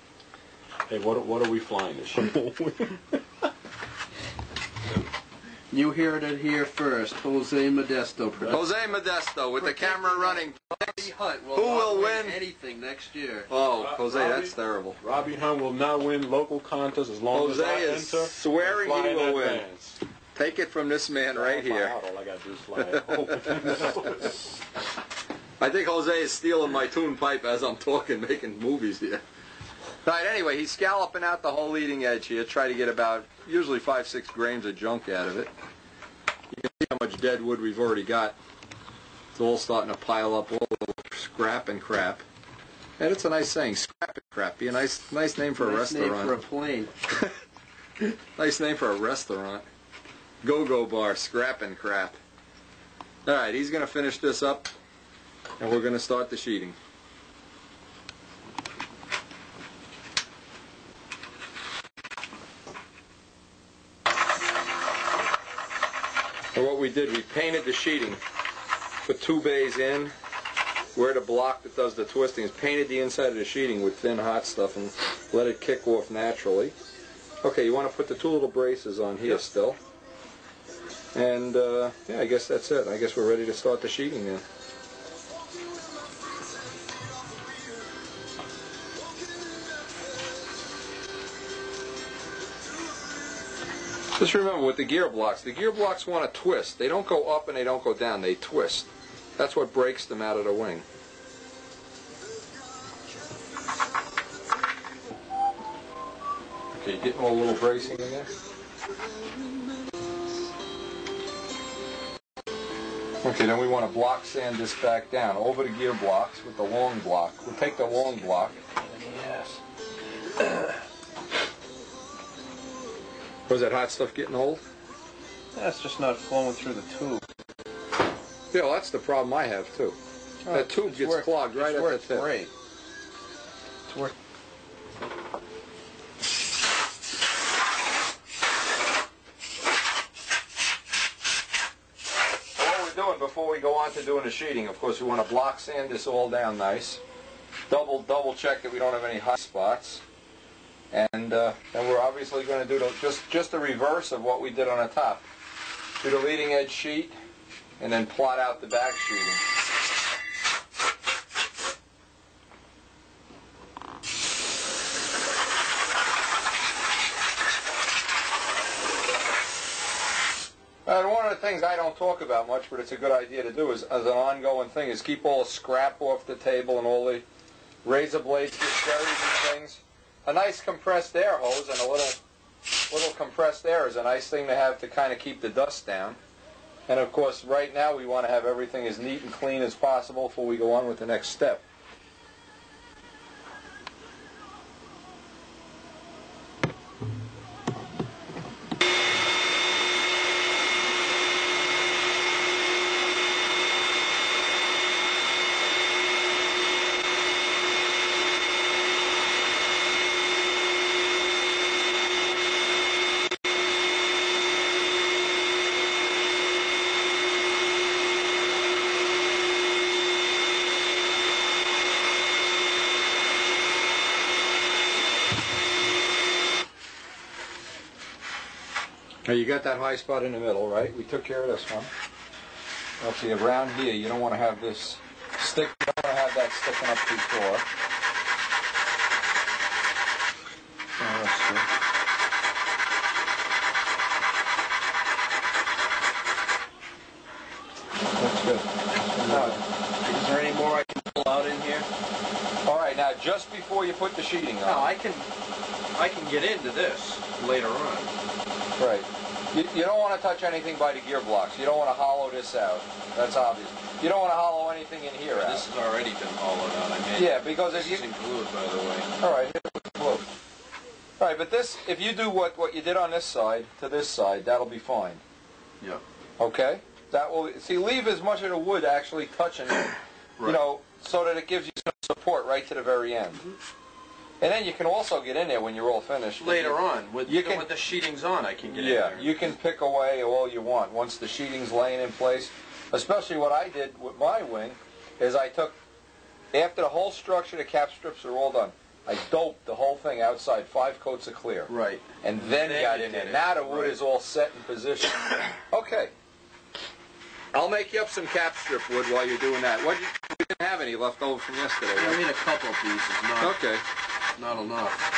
Speaker 4: Hey, what what are we flying this year?
Speaker 3: You heard it here first. Jose Modesto.
Speaker 1: Jose Modesto with the camera running.
Speaker 3: Robbie Hunt will
Speaker 1: Who
Speaker 3: not
Speaker 1: will
Speaker 3: win
Speaker 1: win?
Speaker 3: anything next year.
Speaker 1: Oh,
Speaker 4: Rob-
Speaker 1: Jose,
Speaker 4: Robbie-
Speaker 1: that's terrible.
Speaker 4: Robbie Hunt will not win local contests as long
Speaker 1: Jose
Speaker 4: as I
Speaker 1: is
Speaker 4: enter.
Speaker 1: swearing
Speaker 4: and
Speaker 1: he
Speaker 4: fly
Speaker 1: will
Speaker 4: in
Speaker 1: win.
Speaker 4: advance.
Speaker 1: Take it from this man right
Speaker 4: Fly
Speaker 1: here.
Speaker 4: out, all I gotta do is fly out.
Speaker 1: I think Jose is stealing my tune pipe as I'm talking, making movies here. All right, anyway, he's scalloping out the whole leading edge here. Try to get about, usually five, six grains of junk out of it. You can see how much dead wood we've already got. It's all starting to pile up, all the scrap and crap. And it's a nice saying, scrap and crap. Be a nice, nice name for a
Speaker 3: Nice name
Speaker 1: restaurant.
Speaker 3: for a plane.
Speaker 1: Nice name for a restaurant. Go-Go Bar, scrap and crap. All right, he's going to finish this up, and we're going to start the sheeting. And what we did, we painted the sheeting. Put two bays in. Where the block that does the twisting is painted the inside of the sheeting with thin hot stuff and let it kick off naturally. Okay, you want to put the two little braces on here
Speaker 3: Yep.
Speaker 1: still. And uh, yeah, I guess that's it. I guess we're ready to start the sheeting now. Just remember with the gear blocks, the gear blocks want to twist. They don't go up and they don't go down, they twist. That's what breaks them out of the wing. Okay, getting all a little bracing in there. Okay, then we want to block sand this back down over the gear blocks with the long block. We'll take the long block.
Speaker 2: Yes.
Speaker 1: Was that hot stuff getting old?
Speaker 2: That's just not flowing through the tube.
Speaker 1: Yeah, well, that's the problem I have too. That tube
Speaker 2: It's
Speaker 1: gets
Speaker 2: worked-
Speaker 1: clogged right
Speaker 2: it's
Speaker 1: at the
Speaker 2: worked
Speaker 1: tip.
Speaker 2: Great. It's worked.
Speaker 1: What we're doing before we go on to doing the sheeting, of course, we want to block sand this all down nice. Double double check that we don't have any hot spots. And uh, then we're obviously going to do the, just, just the reverse of what we did on the top. Do the leading edge sheet, and then plot out the back sheeting. And one of the things I don't talk about much, but it's a good idea to do, is as an ongoing thing, is keep all the scrap off the table and all the razor blades, get cherries and things. A nice compressed air hose and a little little compressed air is a nice thing to have to kind of keep the dust down. And of course, right now we want to have everything as neat and clean as possible before we go on with the next step. Now you got that high spot in the middle, right? We took care of this one. Now see, around here, you don't want to have this stick, you don't want to have that sticking up too far. Oh, that's good. That's good.
Speaker 2: Now, is there any more I can pull out in here?
Speaker 1: All right, now just before you put the sheeting on.
Speaker 2: No, I can. I can get into this later on.
Speaker 1: Right. You, you don't want to touch anything by the gear blocks. You don't want to hollow this out. That's obvious. You don't want to hollow anything in here out.
Speaker 2: This has already been hollowed out. I made
Speaker 1: Yeah, because if
Speaker 2: this
Speaker 1: you...
Speaker 2: is glued, by the way.
Speaker 1: All right, here's the glue. All right, but this, if you do what, what you did on this side to this side, that'll be fine.
Speaker 3: Yep.
Speaker 1: Okay? That will... See, leave as much of the wood actually touching it, you
Speaker 3: Right.
Speaker 1: know, so that it gives you some support right to the very end. And then you can also get in there when you're all finished.
Speaker 2: Later on, with,
Speaker 1: You can-
Speaker 2: with the sheetings on, I can get in
Speaker 1: Yeah,
Speaker 2: there.
Speaker 1: you can pick away all you want once the sheeting's laying in place. Especially what I did with my wing is I took, after the whole structure, the cap strips are all done, I doped the whole thing outside, five coats of clear.
Speaker 3: Right.
Speaker 1: And then,
Speaker 3: Then
Speaker 1: got
Speaker 3: you
Speaker 1: in
Speaker 3: did
Speaker 1: there.
Speaker 3: it.
Speaker 1: Now the wood
Speaker 3: Right.
Speaker 1: is all set in position. Okay. I'll make you up some cap strip wood while you're doing that. What you, you didn't have any left over from yesterday,
Speaker 3: I
Speaker 1: right?
Speaker 3: made a couple pieces, not,
Speaker 1: Okay.
Speaker 3: not enough.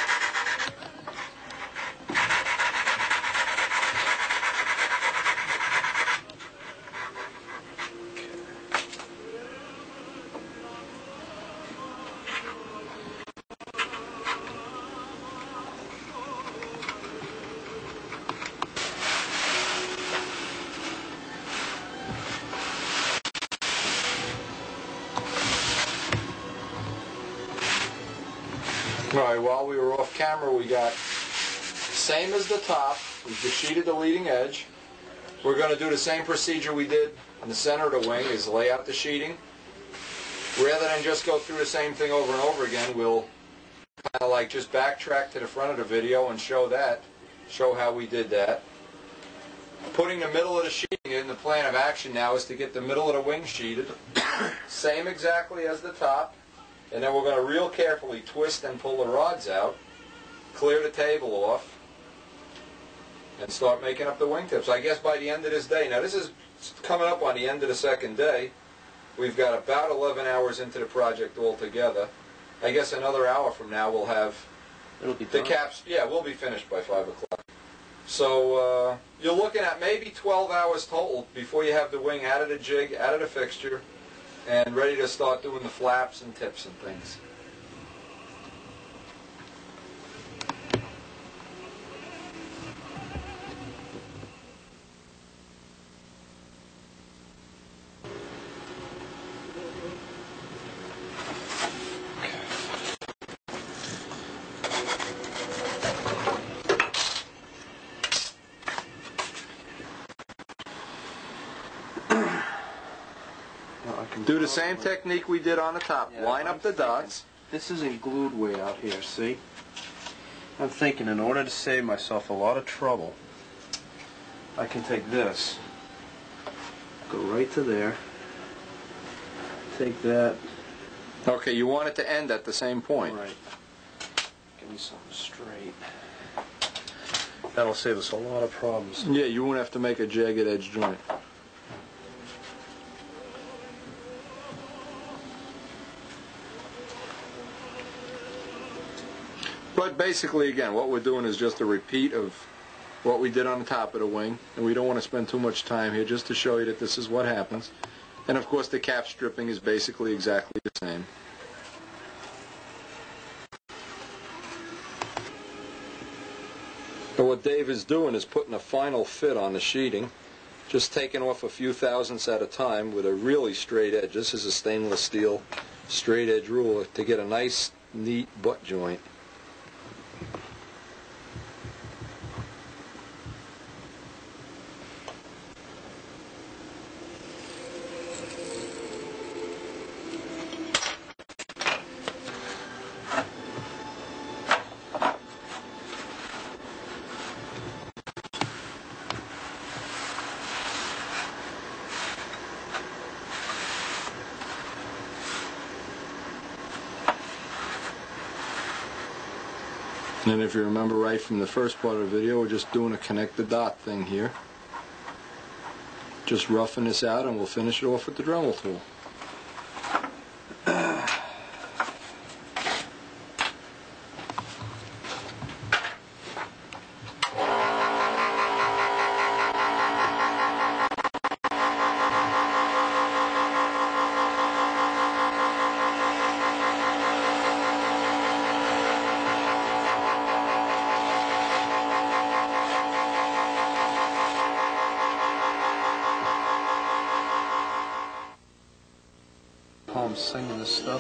Speaker 1: All right, while we were off camera, we got same as the top. We just sheeted the leading edge. We're going to do the same procedure we did in the center of the wing, is lay out the sheeting. Rather than just go through the same thing over and over again, we'll kind of like just backtrack to the front of the video and show that, show how we did that. Putting the middle of the sheeting in the plan of action now is to get the middle of the wing sheeted, same exactly as the top. And then we're going to real carefully twist and pull the rods out, clear the table off, and start making up the wingtips. I guess by the end of this day, now this is coming up on the end of the second day, we've got about eleven hours into the project altogether. I guess another hour from now we'll have
Speaker 3: It'll be
Speaker 1: the
Speaker 3: done.
Speaker 1: caps. Yeah, we'll be finished by five o'clock. So uh, you're looking at maybe twelve hours total before you have the wing out of the jig, out of the fixture, and ready to start doing the flaps and tips and things.
Speaker 3: Now, I can
Speaker 1: Do the
Speaker 3: probably-
Speaker 1: same technique we did on the top.
Speaker 3: Yeah,
Speaker 1: Line
Speaker 3: I'm
Speaker 1: up the
Speaker 3: thinking-
Speaker 1: dots.
Speaker 3: This isn't glued way out here, see? I'm thinking in order to save myself a lot of trouble, I can take this, go right to there, take that,
Speaker 1: Okay, you want it to end at the same point.
Speaker 3: right, give me something straight. That'll save us a lot of problems.
Speaker 1: Yeah, you won't have to make a jagged edge joint. But basically, again, what we're doing is just a repeat of what we did on the top of the wing, and we don't want to spend too much time here just to show you that this is what happens. And of course, the cap stripping is basically exactly the same. But what Dave is doing is putting a final fit on the sheeting, just taking off a few thousandths at a time with a really straight edge. This is a stainless steel straight edge ruler to get a nice, neat butt joint. And if you remember right from the first part of the video, we're just doing a connect the dot thing here. Just roughing this out and we'll finish it off with the Dremel tool.
Speaker 3: Oh, I'm singing this stuff.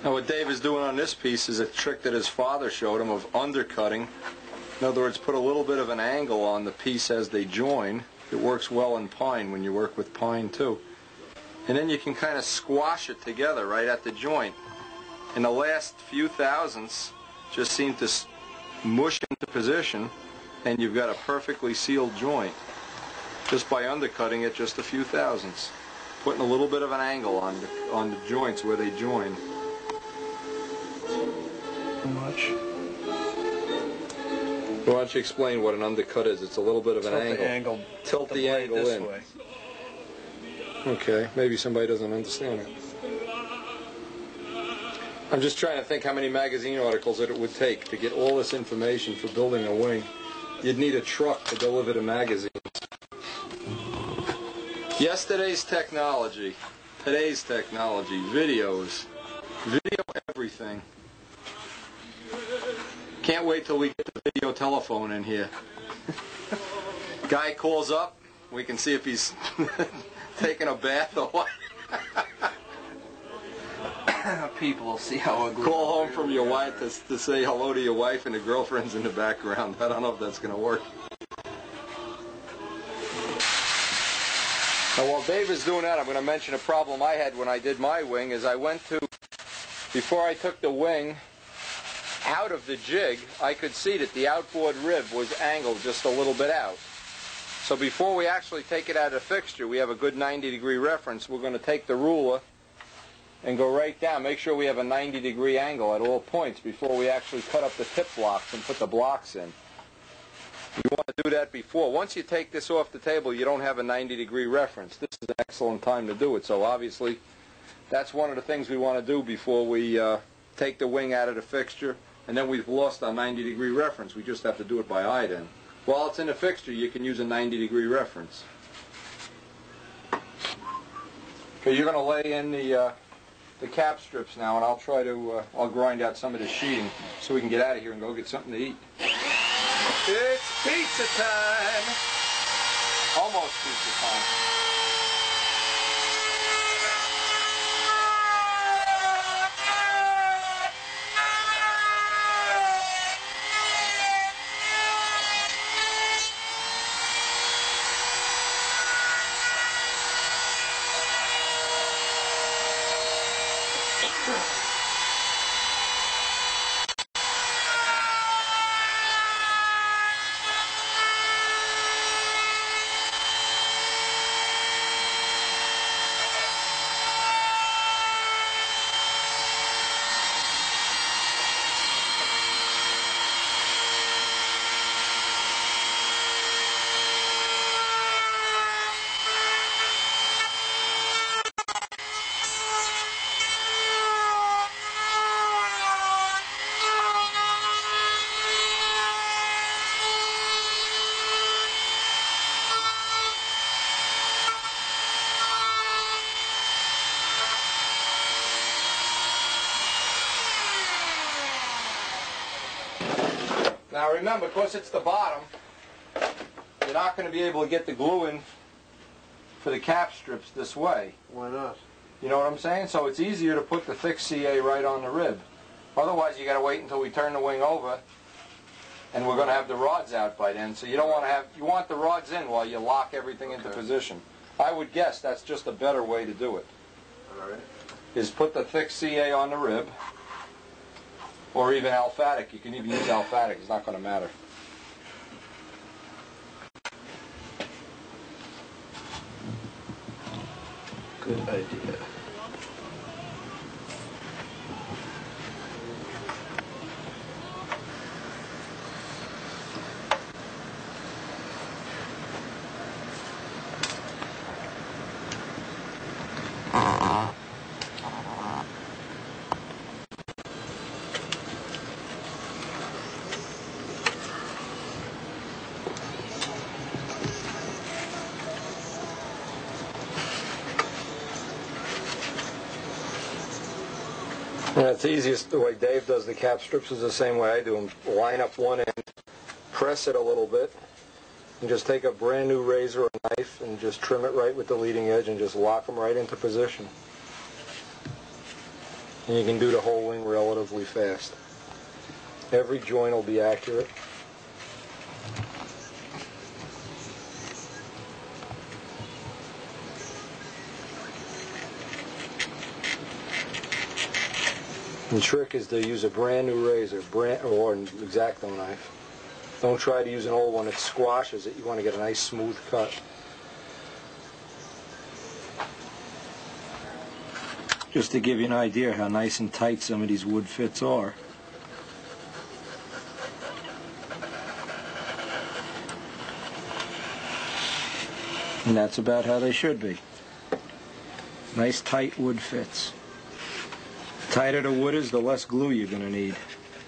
Speaker 1: Now what Dave is doing on this piece is a trick that his father showed him of undercutting. In other words, put a little bit of an angle on the piece as they join. It works well in pine when you work with pine too. And then you can kind of squash it together right at the joint. And the last few thousandths just seem to mush into position, and you've got a perfectly sealed joint just by undercutting it just a few thousandths, putting a little bit of an angle on the, on the joints where they join.
Speaker 3: How much?
Speaker 1: Why don't you explain what an undercut is? It's a little bit of an
Speaker 3: Tilt
Speaker 1: angle.
Speaker 3: the angle.
Speaker 1: Tilt the,
Speaker 3: blade
Speaker 1: angle
Speaker 3: this
Speaker 1: in.
Speaker 3: way.
Speaker 1: Okay, maybe somebody doesn't understand it. I'm just trying to think how many magazine articles that it would take to get all this information for building a wing. You'd need a truck to deliver the magazines. Yesterday's technology, today's technology, videos, video everything. Can't wait till we get the video telephone in here. Guy calls up, we can see if he's taking a bath or what.
Speaker 3: People will see how ugly.
Speaker 1: Call home from your wife to, to say hello to your wife and the girlfriend's in the background. I don't know if that's going to work. Now while Dave is doing that, I'm going to mention a problem I had when I did my wing. Is I went to, before I took the wing out of the jig, I could see that the outboard rib was angled just a little bit out. So before we actually take it out of the fixture, we have a good ninety degree reference. We're going to take the ruler and go right down. Make sure we have a ninety degree angle at all points before we actually cut up the tip blocks and put the blocks in. You want to do that before. Once you take this off the table, you don't have a ninety degree reference. This is an excellent time to do it. So obviously, that's one of the things we want to do before we uh, take the wing out of the fixture. And then we've lost our ninety degree reference. We just have to do it by eye then. While it's in the fixture, you can use a ninety degree reference. Okay, you're going to lay in the uh, the cap strips now, and I'll try to uh, I'll grind out some of the sheeting so we can get out of here and go get something to eat. It's pizza time! Almost pizza time. Now remember, because it's the bottom, you're not going to be able to get the glue in for the cap strips this way.
Speaker 3: Why not?
Speaker 1: You know what I'm saying? So it's easier to put the thick C A right on the rib. Otherwise, you got to wait until we turn the wing over, and we're going to have the rods out by then. So you don't want to have, you want the rods in while you lock everything into
Speaker 3: Okay.
Speaker 1: position. I would guess that's just a better way to do it.
Speaker 3: All right.
Speaker 1: Is put the thick C A on the rib, or even alphatic. You can even use alphatic. It's not going to matter.
Speaker 3: Good idea.
Speaker 1: Yeah, it's easiest, the way Dave does the cap strips is the same way I do them. Line up one end, press it a little bit, and just take a brand new razor or knife and just trim it right with the leading edge and just lock them right into position. and you can do the whole wing relatively fast. Every joint will be accurate. The trick is to use a brand new razor, brand or an X-Acto knife. Don't try to use an old one that squashes it. You want to get a nice smooth cut. Just to give you an idea how nice and tight some of these wood fits are. And that's about how they should be. Nice tight wood fits. The tighter the wood is, the less glue you're going to need.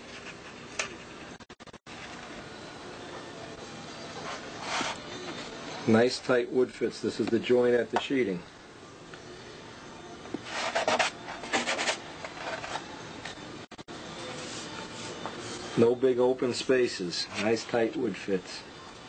Speaker 1: Nice tight wood fits. This is the joint at the sheeting. No big open spaces. Nice tight wood fits.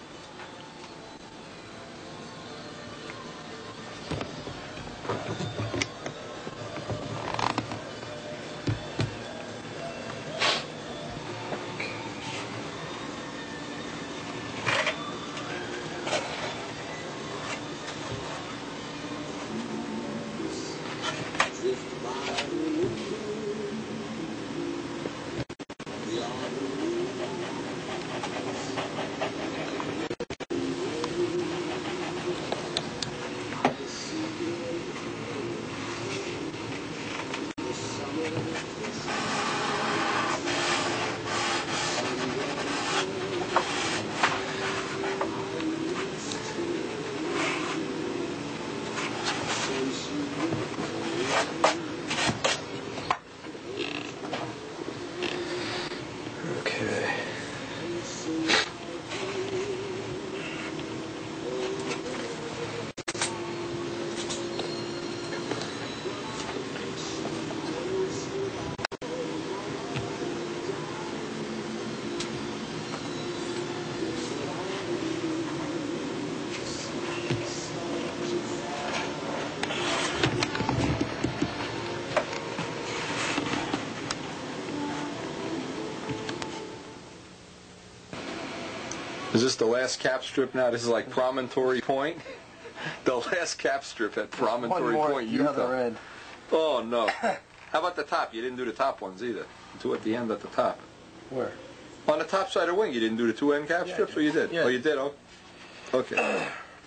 Speaker 1: Is this the last cap strip now? This is like Promontory Point? The last cap strip at Promontory Point, Utah.
Speaker 3: The other end.
Speaker 1: Oh, no. How about the top? You didn't do the top ones either. Two at the end at the top.
Speaker 3: Where?
Speaker 1: On the top side of the wing, you didn't do the two end cap
Speaker 3: Yeah,
Speaker 1: strips, or you did?
Speaker 3: Yeah.
Speaker 1: Oh, you did? Oh. Okay.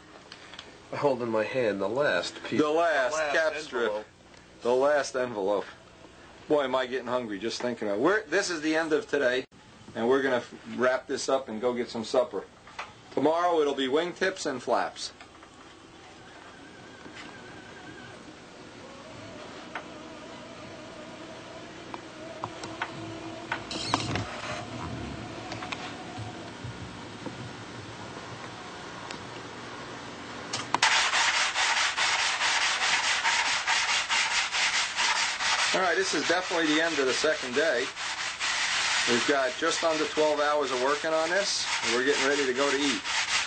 Speaker 3: I hold in my hand the last piece.
Speaker 1: The last,
Speaker 3: last
Speaker 1: cap
Speaker 3: envelope.
Speaker 1: strip. The last envelope. Boy, am I getting hungry just thinking of it. We're, this is the end of today, and we're going to wrap this up and go get some supper. Tomorrow it'll be wingtips and flaps. All right, this is definitely the end of the second day. We've got just under twelve hours of working on this, and we're getting ready to go to eat.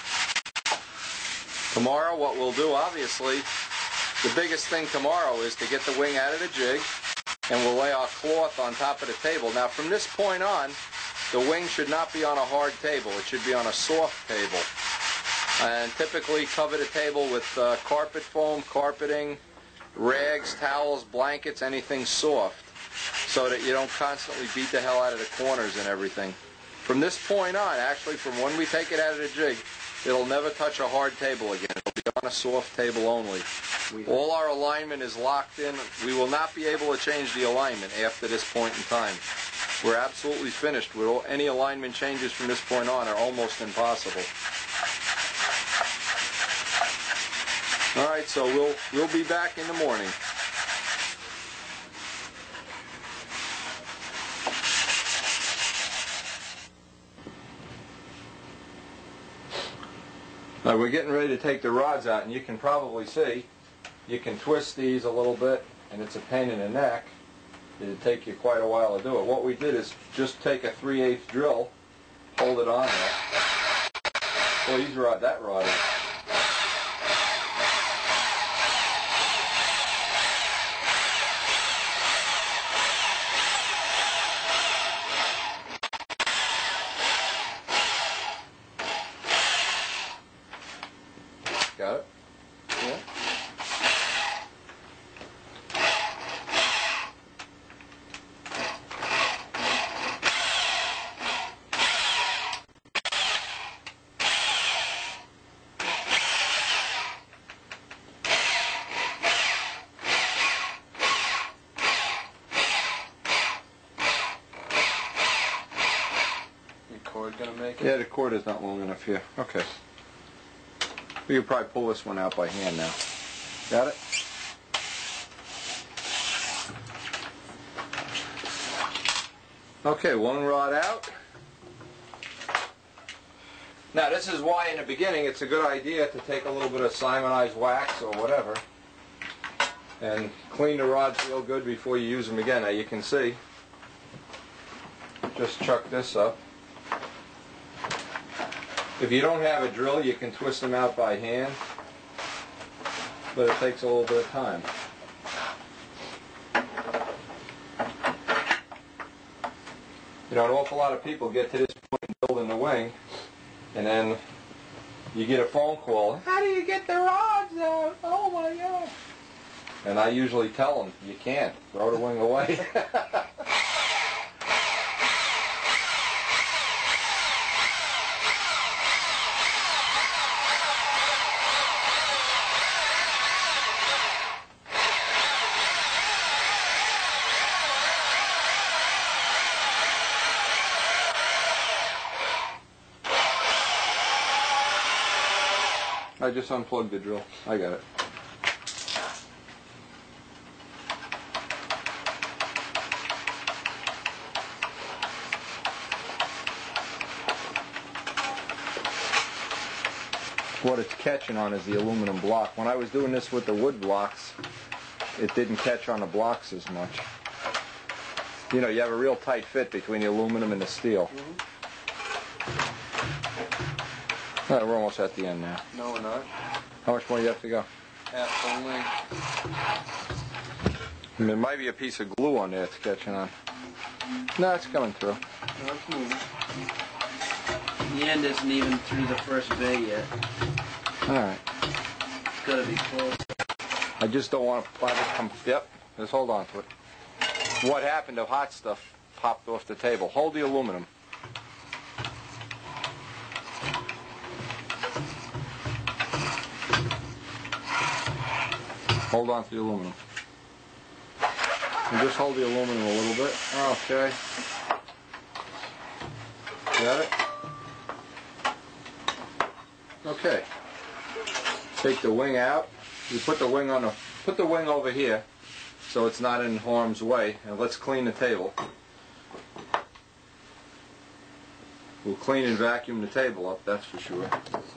Speaker 1: Tomorrow, what we'll do, obviously, the biggest thing tomorrow is to get the wing out of the jig, and we'll lay our cloth on top of the table. Now, from this point on, the wing should not be on a hard table. It should be on a soft table. And typically cover the table with uh, carpet foam, carpeting, rags, towels, blankets, anything soft, so that you don't constantly beat the hell out of the corners and everything. From this point on, actually from when we take it out of the jig, it'll never touch a hard table again. It'll be on a soft table only. All our alignment is locked in. We will not be able to change the alignment after this point in time. We're absolutely finished. With all, any alignment changes from this point on are almost impossible. All right, so we'll we'll be back in the morning. Now we're getting ready to take the rods out, and you can probably see, you can twist these a little bit, and it's a pain in the neck. It'd take you quite a while to do it. What we did is just take a three eighths drill, hold it on there. Well, you rod that rod in.
Speaker 3: cord gonna make it?
Speaker 1: Yeah, the cord is not long enough here. Okay. We could probably pull this one out by hand now. Got it? Okay, one rod out. Now this is why in the beginning it's a good idea to take a little bit of Simonized wax or whatever and clean the rods real good before you use them again. Now you can see, just chuck this up. If you don't have a drill, you can twist them out by hand, but it takes a little bit of time. You know, an awful lot of people get to this point in building the wing, and then you get a phone call, how do you get the rods out? Oh my God. And I usually tell them, you can't. Throw the wing away. I just unplugged the drill. I got it. What it's catching on is the aluminum block. When I was doing this with the wood blocks, it didn't catch on the blocks as much. You know, you have a real tight fit between the aluminum and the steel.
Speaker 3: Mm-hmm.
Speaker 1: All right, we're almost at the end now.
Speaker 3: No, we're not.
Speaker 1: How much more do you have to go?
Speaker 3: Half the length.
Speaker 1: There might be a piece of glue on there it's catching on. No, it's coming through.
Speaker 3: No, it's moving.
Speaker 2: The end isn't even through the first bay yet.
Speaker 1: All right.
Speaker 2: It's got to be close.
Speaker 1: I just don't want to let it come. Yep, just hold on to it. What happened to hot stuff popped off the table. Hold the aluminum. Hold on to the aluminum. And just hold the aluminum a little bit. Okay. Got it? Okay. Take the wing out. You put the wing on the put the wing over here so it's not in harm's way. And let's clean the table. We'll clean and vacuum the table up, that's for sure.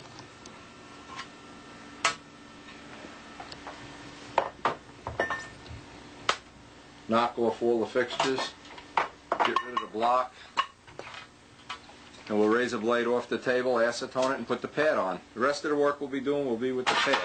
Speaker 1: Knock off all the fixtures, get rid of the block, and we'll raise a blade off the table, acetone it, and put the pad on. The rest of the work we'll be doing will be with the pad.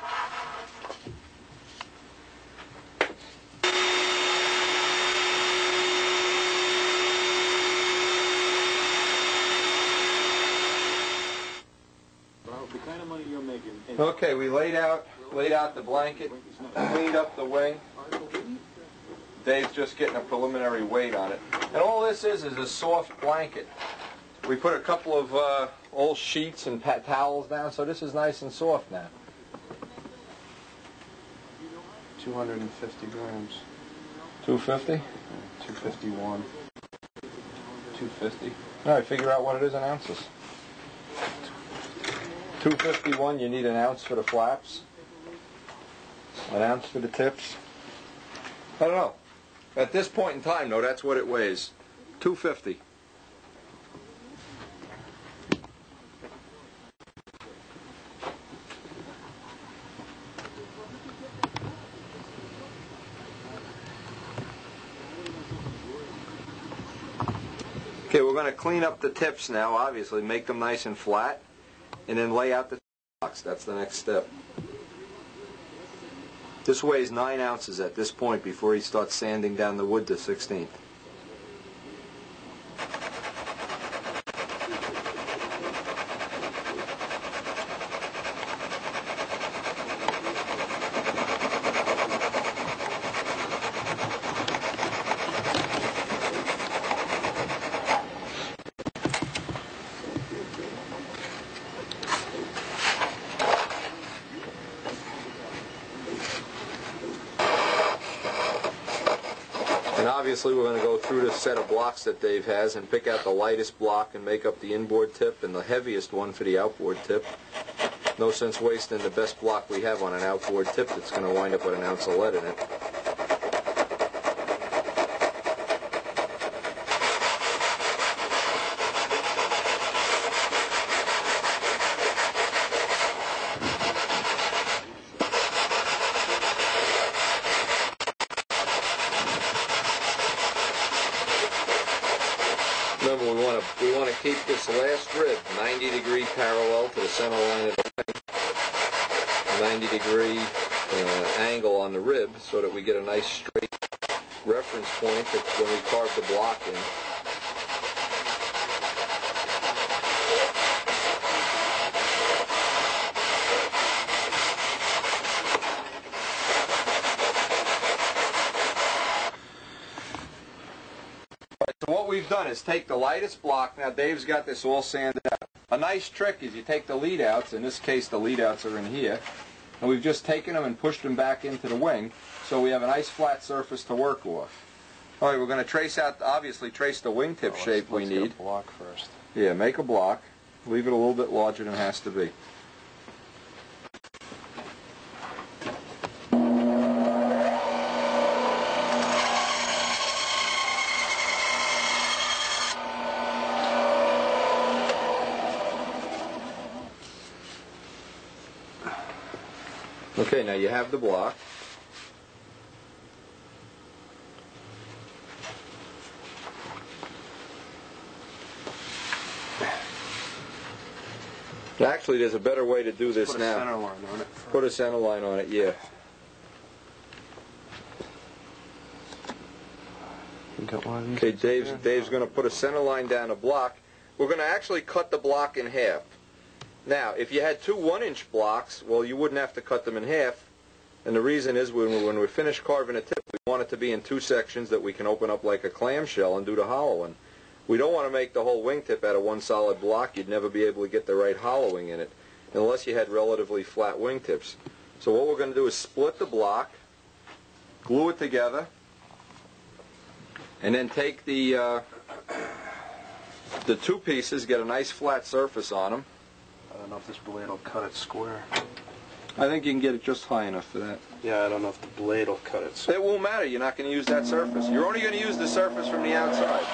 Speaker 5: The kind of money you're making.
Speaker 1: Okay, we laid out laid out the blanket, cleaned up the wing. Dave's just getting a preliminary weight on it. And all this is is a soft blanket. We put a couple of uh, old sheets and pat towels down, so this is nice and soft now.
Speaker 3: two hundred fifty grams.
Speaker 1: two fifty?
Speaker 3: two fifty-one.
Speaker 1: two fifty. All right, figure out what it is in ounces. two fifty-one, you need an ounce for the flaps. An ounce for the tips. I don't know. At this point in time, though, that's what it weighs. two fifty. Okay, we're going to clean up the tips now, obviously, make them nice and flat, and then lay out the box. That's the next step. This weighs nine ounces at this point before he starts sanding down the wood to sixteenth. And obviously we're going to go through the set of blocks that Dave has and pick out the lightest block and make up the inboard tip and the heaviest one for the outboard tip. No sense wasting the best block we have on an outboard tip that's going to wind up with an ounce of lead in it. Remember, we want to we want to keep this last rib ninety degree parallel to the center line of the wing, ninety degree uh, angle on the rib, so that we get a nice straight reference point that when we carve the block in. So what we've done is take the lightest block. Now Dave's got this all sanded out. A nice trick is you take the lead outs, in this case the lead outs are in here, and we've just taken them and pushed them back into the wing, so we have a nice flat surface to work off. All right, we're going to trace out, obviously trace the wingtip
Speaker 3: Oh,
Speaker 1: shape we
Speaker 3: let's
Speaker 1: need.
Speaker 3: Get a block first.
Speaker 1: Yeah, make a block. Leave it a little bit larger than it has to be. Okay, now you have the block. Actually, there's a better way to do this
Speaker 3: Put a
Speaker 1: now.
Speaker 3: center line on it.
Speaker 1: Put a center line on it, yeah.
Speaker 3: You got one of these?
Speaker 1: Okay, Dave's, Dave's going to put a center line down a block. We're going to actually cut the block in half. Now, if you had two one-inch blocks, well, you wouldn't have to cut them in half. And the reason is when we, when we finish carving a tip, we want it to be in two sections that we can open up like a clamshell and do the hollowing. We don't want to make the whole wingtip out of one solid block. You'd never be able to get the right hollowing in it unless you had relatively flat wingtips. So what we're going to do is split the block, glue it together, and then take the uh, the two pieces, get a nice flat surface on them.
Speaker 3: I don't know if this blade will cut it square.
Speaker 1: I think you can get it just high enough for that.
Speaker 3: Yeah, I don't know if the blade will cut it square.
Speaker 1: It won't matter. You're not going to use that surface. You're only going to use the surface from the outside.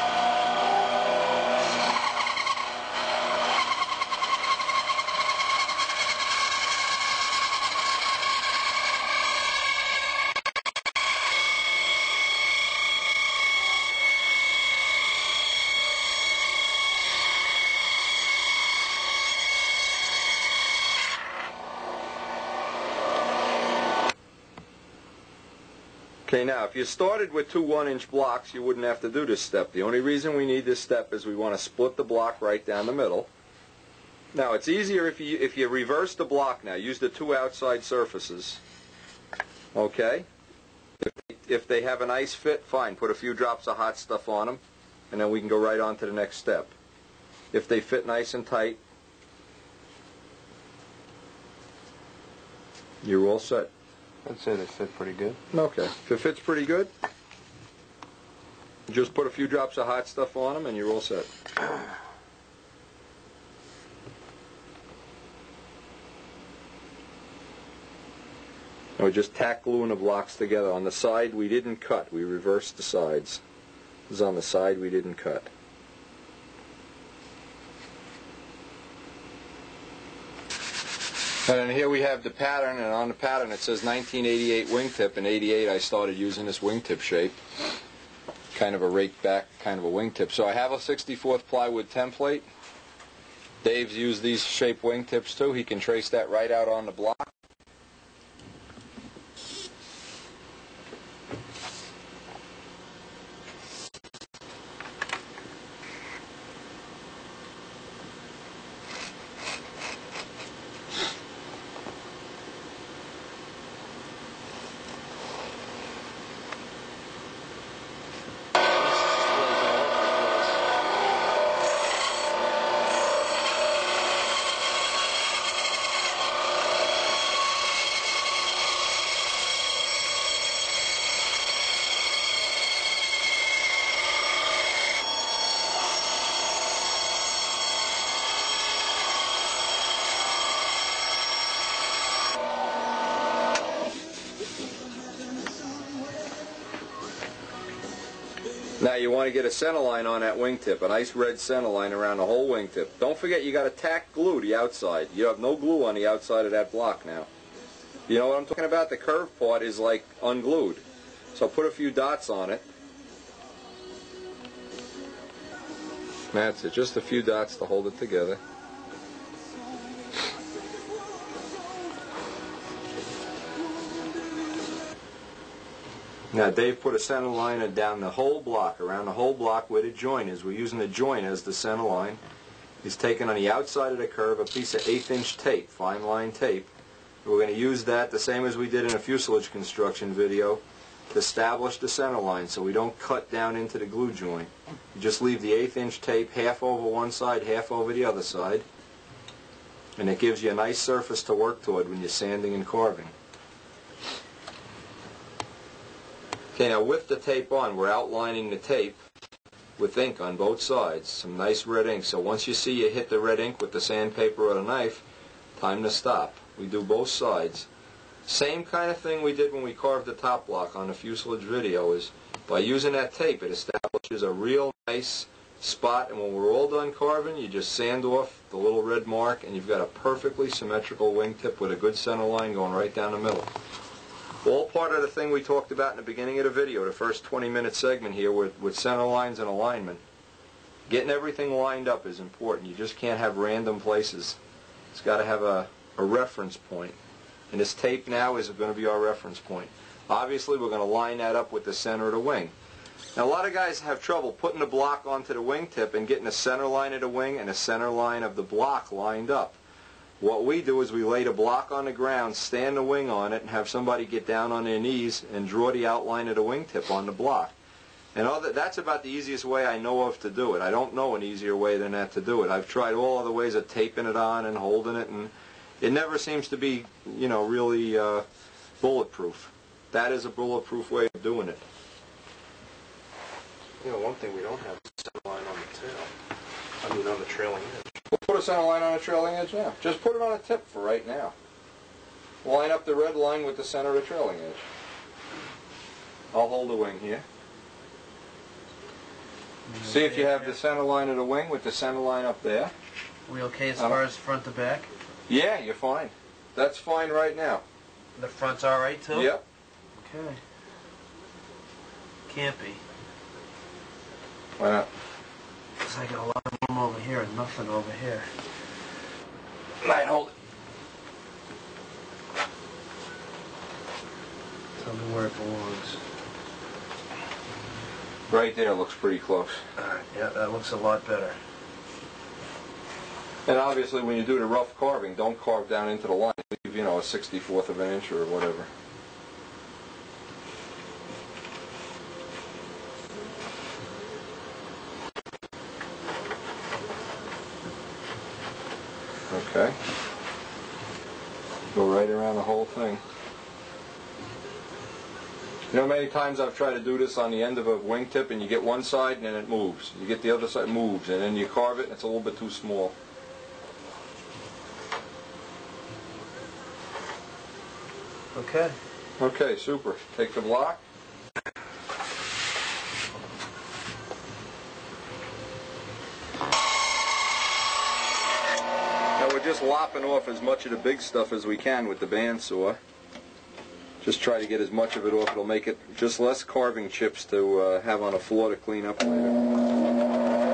Speaker 1: Okay, now if you started with two one-inch blocks, you wouldn't have to do this step. The only reason we need this step is we want to split the block right down the middle. Now, it's easier if you if you reverse the block now. Use the two outside surfaces. Okay? If, if they have a nice fit, fine. Put a few drops of hot stuff on them, and then we can go right on to the next step. If they fit nice and tight, you're all set.
Speaker 3: I'd say they fit pretty good.
Speaker 1: Okay. If it fits pretty good, just put a few drops of hot stuff on them and you're all set. Now we're just tack gluing the blocks together. On the side we didn't cut. We reversed the sides. This is on the side we didn't cut. And then here we have the pattern, and on the pattern it says nineteen eighty-eight wingtip. In eighty-eight I started using this wingtip shape. Kind of a raked back, kind of a wingtip. So I have a sixty-fourth plywood template. Dave's used these shape wingtips too. He can trace that right out on the block. Now you want to get a center line on that wingtip, a nice red center line around the whole wingtip. Don't forget you got to tack glue the outside. You have no glue on the outside of that block now. You know what I'm talking about? The curved part is like unglued. So put a few dots on it. That's it, just a few dots to hold it together. Now Dave put a center line down the whole block, around the whole block where the joint is. We're using the joint as the center line. He's taken on the outside of the curve a piece of eighth inch tape, fine line tape. We're going to use that the same as we did in a fuselage construction video to establish the center line so we don't cut down into the glue joint. You just leave the eighth inch tape half over one side, half over the other side. And it gives you a nice surface to work toward when you're sanding and carving. Okay, now with the tape on, we're outlining the tape with ink on both sides, some nice red ink. So once you see you hit the red ink with the sandpaper or the knife, time to stop. We do both sides. Same kind of thing we did when we carved the top block on the fuselage video is by using that tape, it establishes a real nice spot, and when we're all done carving, you just sand off the little red mark, and you've got a perfectly symmetrical wingtip with a good center line going right down the middle. All part of the thing we talked about in the beginning of the video, the first twenty minute segment here with, with center lines and alignment. Getting everything lined up is important. You just can't have random places. It's got to have a, a reference point. And this tape now is going to be our reference point. Obviously, we're going to line that up with the center of the wing. Now, a lot of guys have trouble putting the block onto the wingtip and getting the center line of the wing and the center line of the block lined up. What we do is we lay the block on the ground, stand the wing on it, and have somebody get down on their knees and draw the outline of the wingtip on the block. And other, that's about the easiest way I know of to do it. I don't know an easier way than that to do it. I've tried all other ways of taping it on and holding it, and it never seems to be, you know, really uh, bulletproof. That is a bulletproof way of doing it.
Speaker 3: You know, one thing we don't have is a center line on the tail. I mean, on the trailing edge.
Speaker 1: We'll put a center line on a trailing edge now. Just put it on a tip for right now. Line up the red line with the center of the trailing edge. I'll hold the wing here. See if you have the center line of the wing with the center line up there.
Speaker 3: Are we okay as
Speaker 1: Um,
Speaker 3: far as front to back?
Speaker 1: Yeah, you're fine. That's fine right now.
Speaker 3: The front's all right too?
Speaker 1: Yep.
Speaker 3: Okay. Can't be.
Speaker 1: Why not?
Speaker 3: Because I got a lot of room over here and nothing over here.
Speaker 1: Right, hold it.
Speaker 3: Tell me where it belongs.
Speaker 1: Right there looks pretty close.
Speaker 3: Alright, yeah, that looks a lot better.
Speaker 1: And obviously when you do the rough carving, don't carve down into the line. Leave, you know, a sixty-fourth of an inch or whatever. Okay. Go right around the whole thing. You know, many times I've tried to do this on the end of a wingtip, and you get one side and then it moves. You get the other side, it moves, and then you carve it and it's a little bit too small.
Speaker 3: Okay.
Speaker 1: Okay, super. Take the block. Now we're just lopping off as much of the big stuff as we can with the bandsaw. Just try to get as much of it off. It'll make it just less carving chips to uh, have on a floor to clean up later.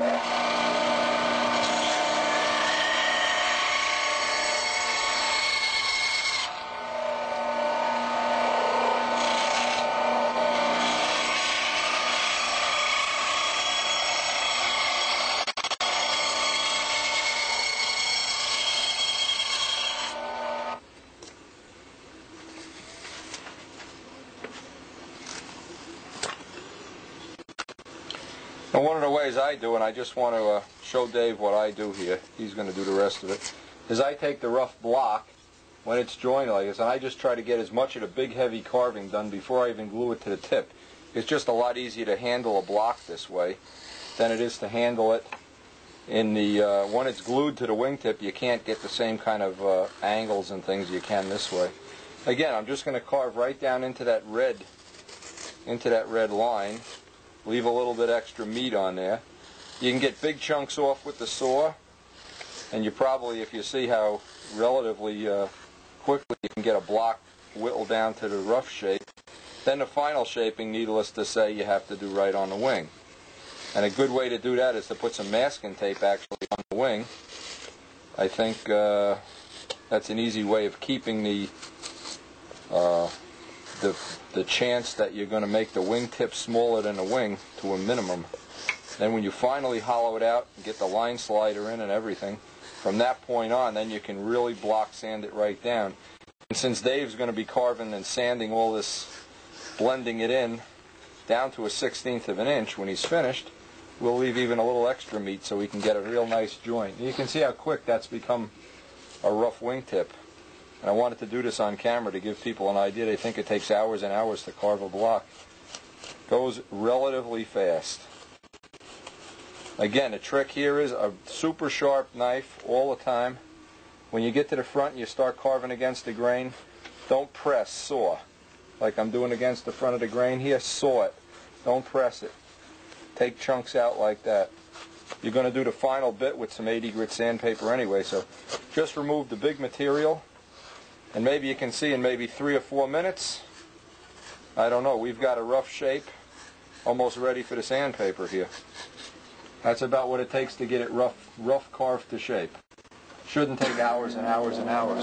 Speaker 1: And one of the ways I do, and I just want to uh, show Dave what I do here, he's going to do the rest of it, is I take the rough block when it's jointed like this, and I just try to get as much of the big heavy carving done before I even glue it to the tip. It's just a lot easier to handle a block this way than it is to handle it in the, uh, when it's glued to the wingtip, you can't get the same kind of uh, angles and things you can this way. Again, I'm just going to carve right down into that red, into that red line. leave a little bit extra meat on there. You can get big chunks off with the saw, and you probably, if you see how relatively uh, quickly you can get a block whittled down to the rough shape, then the final shaping, needless to say, you have to do right on the wing. And a good way to do that is to put some masking tape actually on the wing. I think uh, that's an easy way of keeping the uh, the the chance that you're going to make the wing tip smaller than the wing to a minimum. Then when you finally hollow it out and get the line slider in and everything, from that point on, then you can really block sand it right down. And since Dave's going to be carving and sanding all this, blending it in down to a sixteenth of an inch when he's finished, we'll leave even a little extra meat so we can get a real nice joint. And you can see how quick that's become a rough wingtip. And I wanted to do this on camera to give people an idea. They think it takes hours and hours to carve a block. Goes relatively fast. Again, the trick here is a super sharp knife all the time. When you get to the front and you start carving against the grain, don't press, saw. Like I'm doing against the front of the grain here, saw it. Don't press it. Take chunks out like that. You're going to do the final bit with some eighty grit sandpaper anyway, so just remove the big material, and maybe you can see in maybe three or four minutes, I don't know, we've got a rough shape almost ready for the sandpaper here. That's about what it takes to get it rough, rough carved to shape. Shouldn't take hours and hours and hours.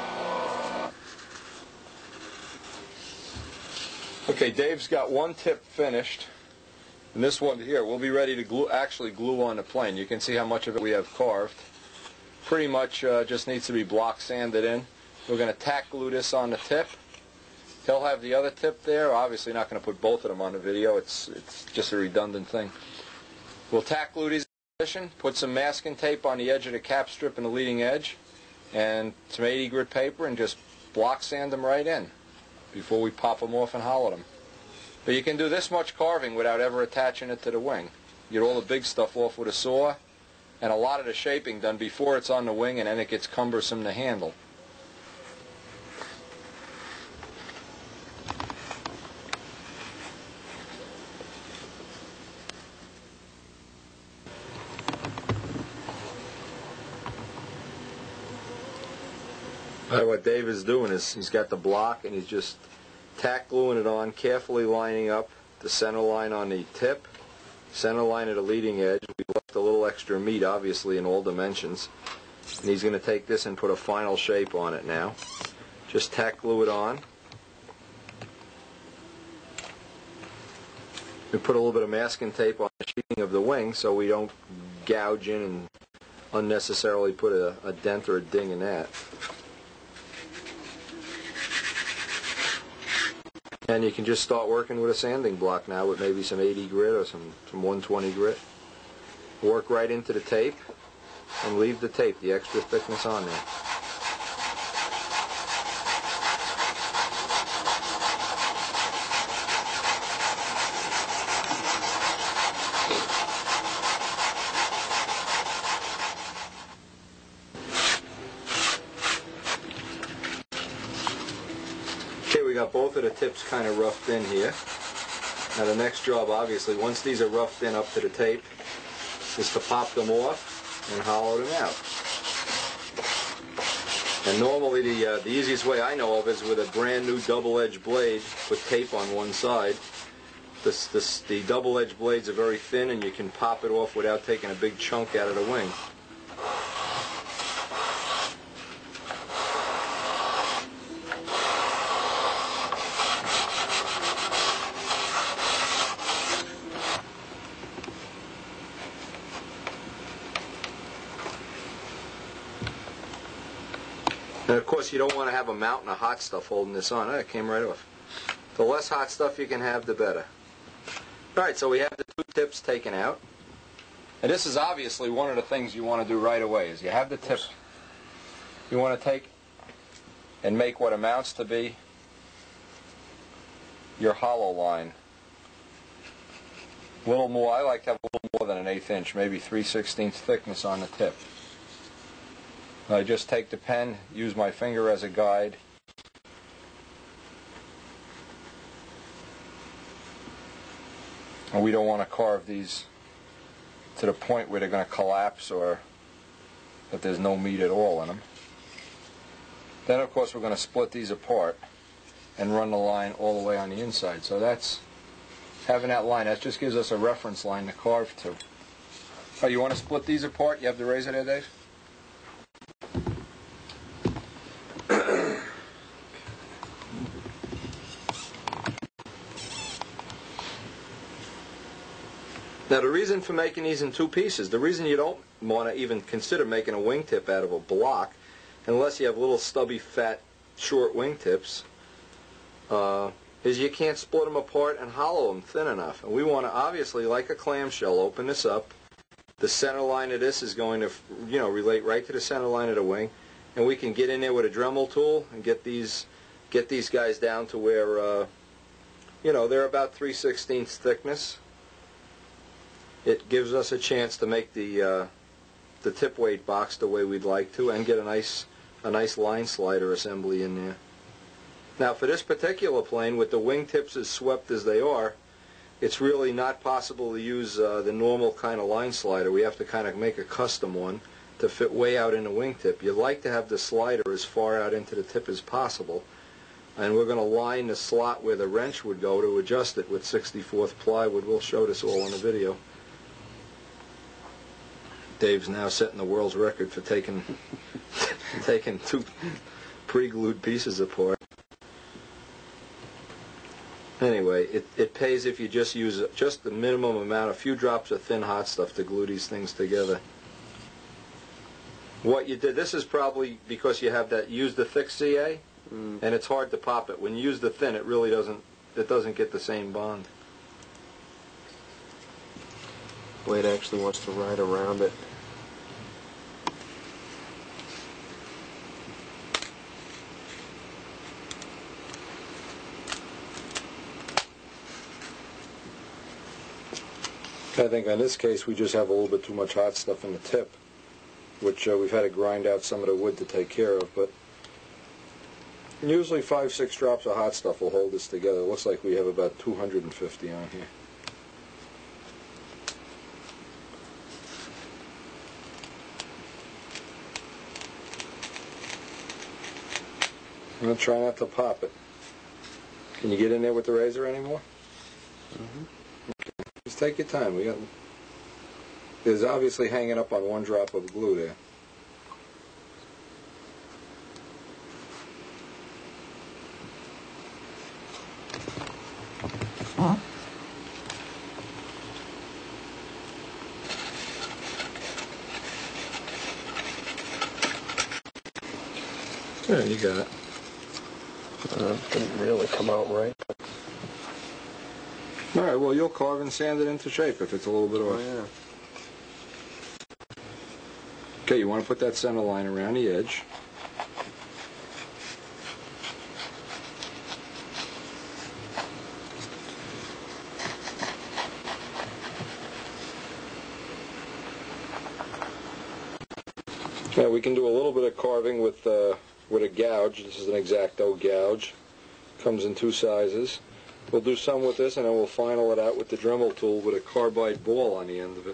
Speaker 1: Okay, Dave's got one tip finished. And this one here, we'll be ready to glue, actually glue on the plane. You can see how much of it we have carved. Pretty much uh, just needs to be block sanded in. We're going to tack glue this on the tip. He'll have the other tip there. Obviously not going to put both of them on the video. It's, it's just a redundant thing. We'll tack glue these in position, put some masking tape on the edge of the cap strip and the leading edge, and some eighty grit paper, and just block sand them right in before we pop them off and hollow them. But you can do this much carving without ever attaching it to the wing. You get all the big stuff off with a saw, and a lot of the shaping done before it's on the wing, and then it gets cumbersome to handle. Right, what Dave is doing is he's got the block and he's just tack gluing it on, carefully lining up the center line on the tip, center line at the leading edge. We left a little extra meat, obviously, in all dimensions. And he's going to take this and put a final shape on it now. Just tack glue it on. We put a little bit of masking tape on the sheeting of the wing so we don't gouge in and unnecessarily put a, a dent or a ding in that. And you can just start working with a sanding block now with maybe some eighty grit or some, some one twenty grit. Work right into the tape and leave the tape, the extra thickness on there. Okay, we got both of the tips kind of roughed in here. Now the next job, obviously, once these are roughed in up to the tape, is to pop them off and hollow them out. And normally the, uh, the easiest way I know of is with a brand new double-edged blade, put tape on one side. This, this, the double-edged blades are very thin and you can pop it off without taking a big chunk out of the wing. And of course you don't want to have a mountain of hot stuff holding this on. Oh, it came right off. The less hot stuff you can have, the better. Alright, so we have the two tips taken out. And this is obviously one of the things you want to do right away, is you have the tip. You want to take and make what amounts to be your hollow line. A little more, I like to have a little more than an eighth inch, maybe three sixteenths thickness on the tip. I just take the pen, use my finger as a guide. And we don't want to carve these to the point where they're going to collapse or that there's no meat at all in them. Then, of course, we're going to split these apart and run the line all the way on the inside. So that's, having that line, that just gives us a reference line to carve to. Oh, you want to split these apart? You have the razor there, Dave? Now, the reason for making these in two pieces, the reason you don't want to even consider making a wingtip out of a block, unless you have little stubby, fat, short wingtips, uh, is you can't split them apart and hollow them thin enough. And we want to, obviously, like a clamshell, open this up. The center line of this is going to, you know, relate right to the center line of the wing, and we can get in there with a Dremel tool and get these, get these guys down to where, uh, you know, they're about three sixteenths thickness. It gives us a chance to make the uh, the tip weight box the way we'd like to, and get a nice a nice line slider assembly in there. Now, for this particular plane, with the wingtips as swept as they are, it's really not possible to use uh, the normal kind of line slider. We have to kind of make a custom one to fit way out in the wingtip. You'd like to have the slider as far out into the tip as possible, and we're going to line the slot where the wrench would go to adjust it with sixty-fourth plywood. We'll show this all in the video. Dave's now setting the world's record for taking taking two pre-glued pieces apart. Anyway, it, it pays if you just use just the minimum amount, a few drops of thin hot stuff to glue these things together. What you did, this is probably because you have that, use the thick C A, mm. and it's hard to pop it. When you use the thin, it really doesn't, it doesn't get the same bond.
Speaker 3: Blade actually wants to ride around it.
Speaker 1: I think in this case we just have a little bit too much hot stuff in the tip, which uh, we've had to grind out some of the wood to take care of, but usually five, six drops of hot stuff will hold this together. It looks like we have about two hundred fifty on here. I'm going to try not to pop it. Can you get in there with the razor anymore?
Speaker 3: Mm-hmm.
Speaker 1: Just take your time. We got. There's obviously hanging up on one drop of glue there.
Speaker 3: Huh?
Speaker 1: Yeah, you got it.
Speaker 3: Uh, didn't really come out right.
Speaker 1: All right, well, you'll carve and sand it into shape if it's a little bit off.
Speaker 3: Oh, yeah.
Speaker 1: Okay, you want to put that center line around the edge. Now, we can do a little bit of carving with, uh, with a gouge. This is an X-Acto gouge. Comes in two sizes. We'll do some with this, and then we'll final it out with the Dremel tool with a carbide ball on the end of it.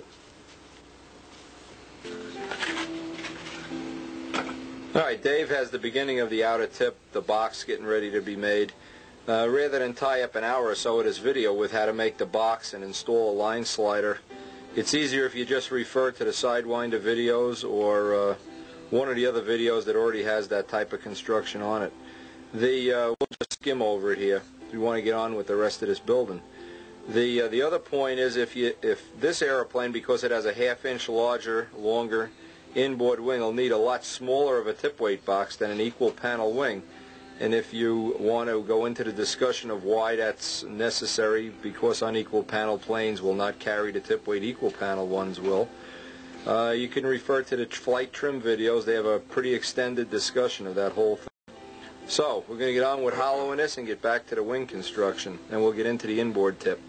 Speaker 1: All right, Dave has the beginning of the outer tip, the box getting ready to be made. Uh, rather than tie up an hour or so of this video with how to make the box and install a line slider, it's easier if you just refer to the Sidewinder videos or uh, one of the other videos that already has that type of construction on it. The uh, we'll just skim over it here. We want to get on with the rest of this building. The uh, the other point is if you if this airplane, because it has a half inch larger, longer inboard wing, will need a lot smaller of a tip weight box than an equal panel wing. And if you want to go into the discussion of why that's necessary, because unequal panel planes will not carry the tip weight, equal panel ones will, uh, you can refer to the flight trim videos. They have a pretty extended discussion of that whole thing. So, we're going to get on with hollowing this and get back to the wing construction, and we'll get into the inboard tip.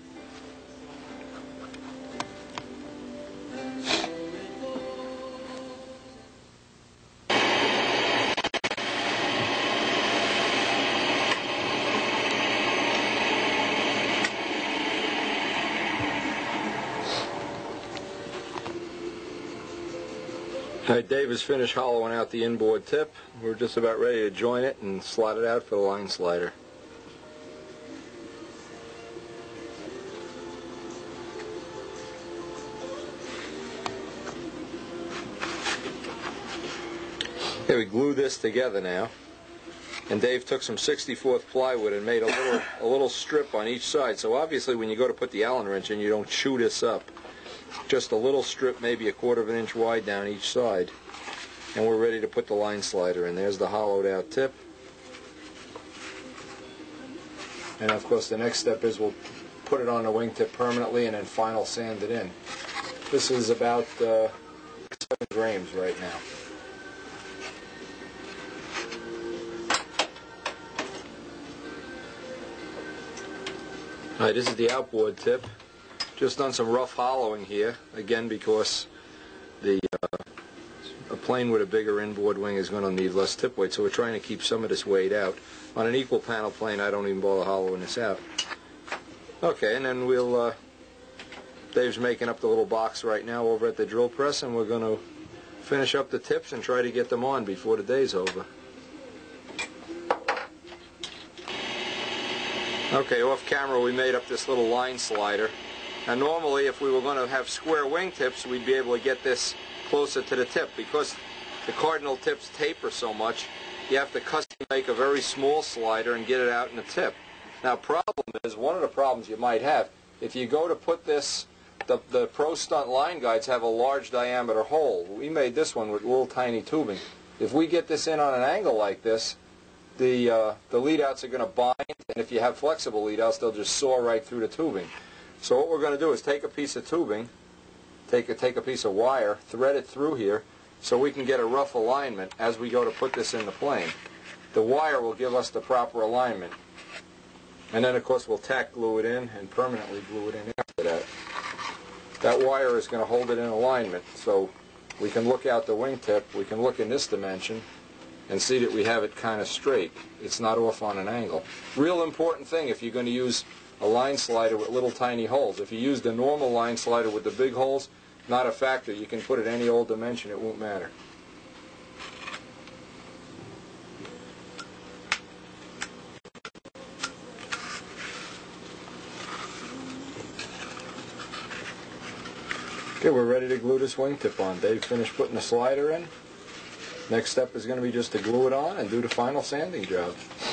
Speaker 1: All right, Dave has finished hollowing out the inboard tip. We're just about ready to join it and slot it out for the line slider. Okay, we glue this together now. And Dave took some sixty-fourth plywood and made a little a little strip on each side. So obviously when you go to put the Allen wrench in, you don't chew this up. Just a little strip, maybe a quarter of an inch wide down each side. And we're ready to put the line slider in. There's the hollowed out tip. And of course the next step is we'll put it on the wingtip permanently and then final sand it in. This is about uh, seven grams right now. Alright, this is the outboard tip. Just done some rough hollowing here, again because the uh, a plane with a bigger inboard wing is going to need less tip weight, so we're trying to keep some of this weight out. On an equal panel plane, I don't even bother hollowing this out. Okay, and then we'll, uh, Dave's making up the little box right now over at the drill press, and we're going to finish up the tips and try to get them on before the day's over. Okay, off camera we made up this little line slider. Now normally if we were going to have square wingtips, we'd be able to get this closer to the tip. Because the cardinal tips taper so much, you have to custom make a very small slider and get it out in the tip. Now problem is, one of the problems you might have, if you go to put this, the, the Pro Stunt line guides have a large diameter hole. We made this one with little tiny tubing. If we get this in on an angle like this, the uh, the lead outs are going to bind, and if you have flexible lead outs, they'll just saw right through the tubing. So what we're going to do is take a piece of tubing, take a, take a piece of wire, thread it through here, so we can get a rough alignment as we go to put this in the plane. The wire will give us the proper alignment. And then of course we'll tack glue it in and permanently glue it in after that. That wire is going to hold it in alignment, so we can look out the wingtip, we can look in this dimension, and see that we have it kind of straight. It's not off on an angle. Real important thing if you're going to use a line slider with little tiny holes. If you use the normal line slider with the big holes, not a factor. You can put it any old dimension, it won't matter. Okay, we're ready to glue this wingtip on. Dave finished putting the slider in. Next step is going to be just to glue it on and do the final sanding job.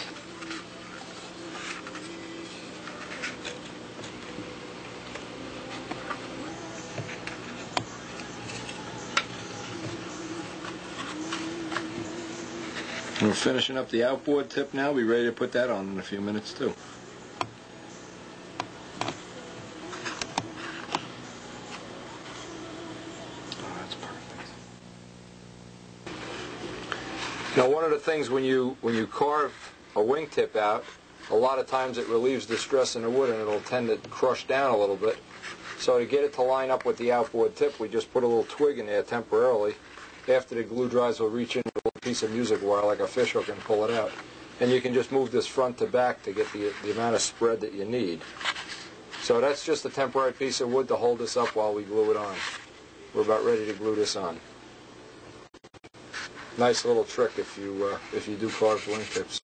Speaker 1: We're finishing up the outboard tip now. We'll be ready to put that on in a few minutes too. Now, one of the things when you when you carve a wingtip out, a lot of times it relieves the stress in the wood and it'll tend to crush down a little bit. So to get it to line up with the outboard tip, we just put a little twig in there temporarily. After the glue dries, we'll reach into a little piece of music wire like a fish hook and pull it out. And you can just move this front to back to get the, the amount of spread that you need. So that's just a temporary piece of wood to hold this up while we glue it on. We're about ready to glue this on. Nice little trick if you uh, if you do carved wingtips.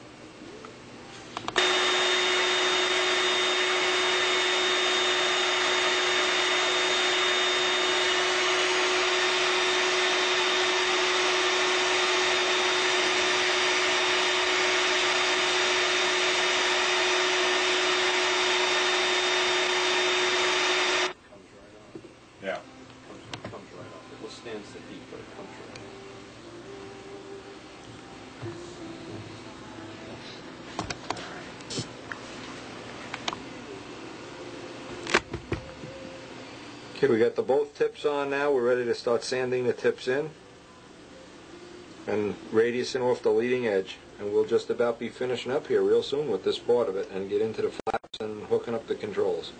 Speaker 4: Yeah.
Speaker 3: Comes, comes right up. It withstands the heat, but it comes right up.
Speaker 1: Okay, we got the both tips on now. We're ready to start sanding the tips in and radiusing off the leading edge. And we'll just about be finishing up here real soon with this part of it and get into the flaps and hooking up the controls.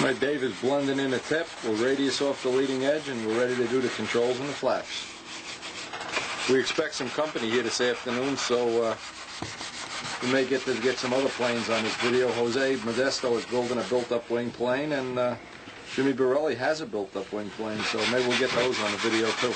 Speaker 1: Alright, Dave is blending in a tip. We'll radius off the leading edge and we're ready to do the controls and the flaps. We expect some company here this afternoon, so uh, we may get to get some other planes on this video. Jose Modesto is building a built-up wing plane, and uh, Jimmy Borelli has a built-up wing plane, so maybe we'll get those on the video too.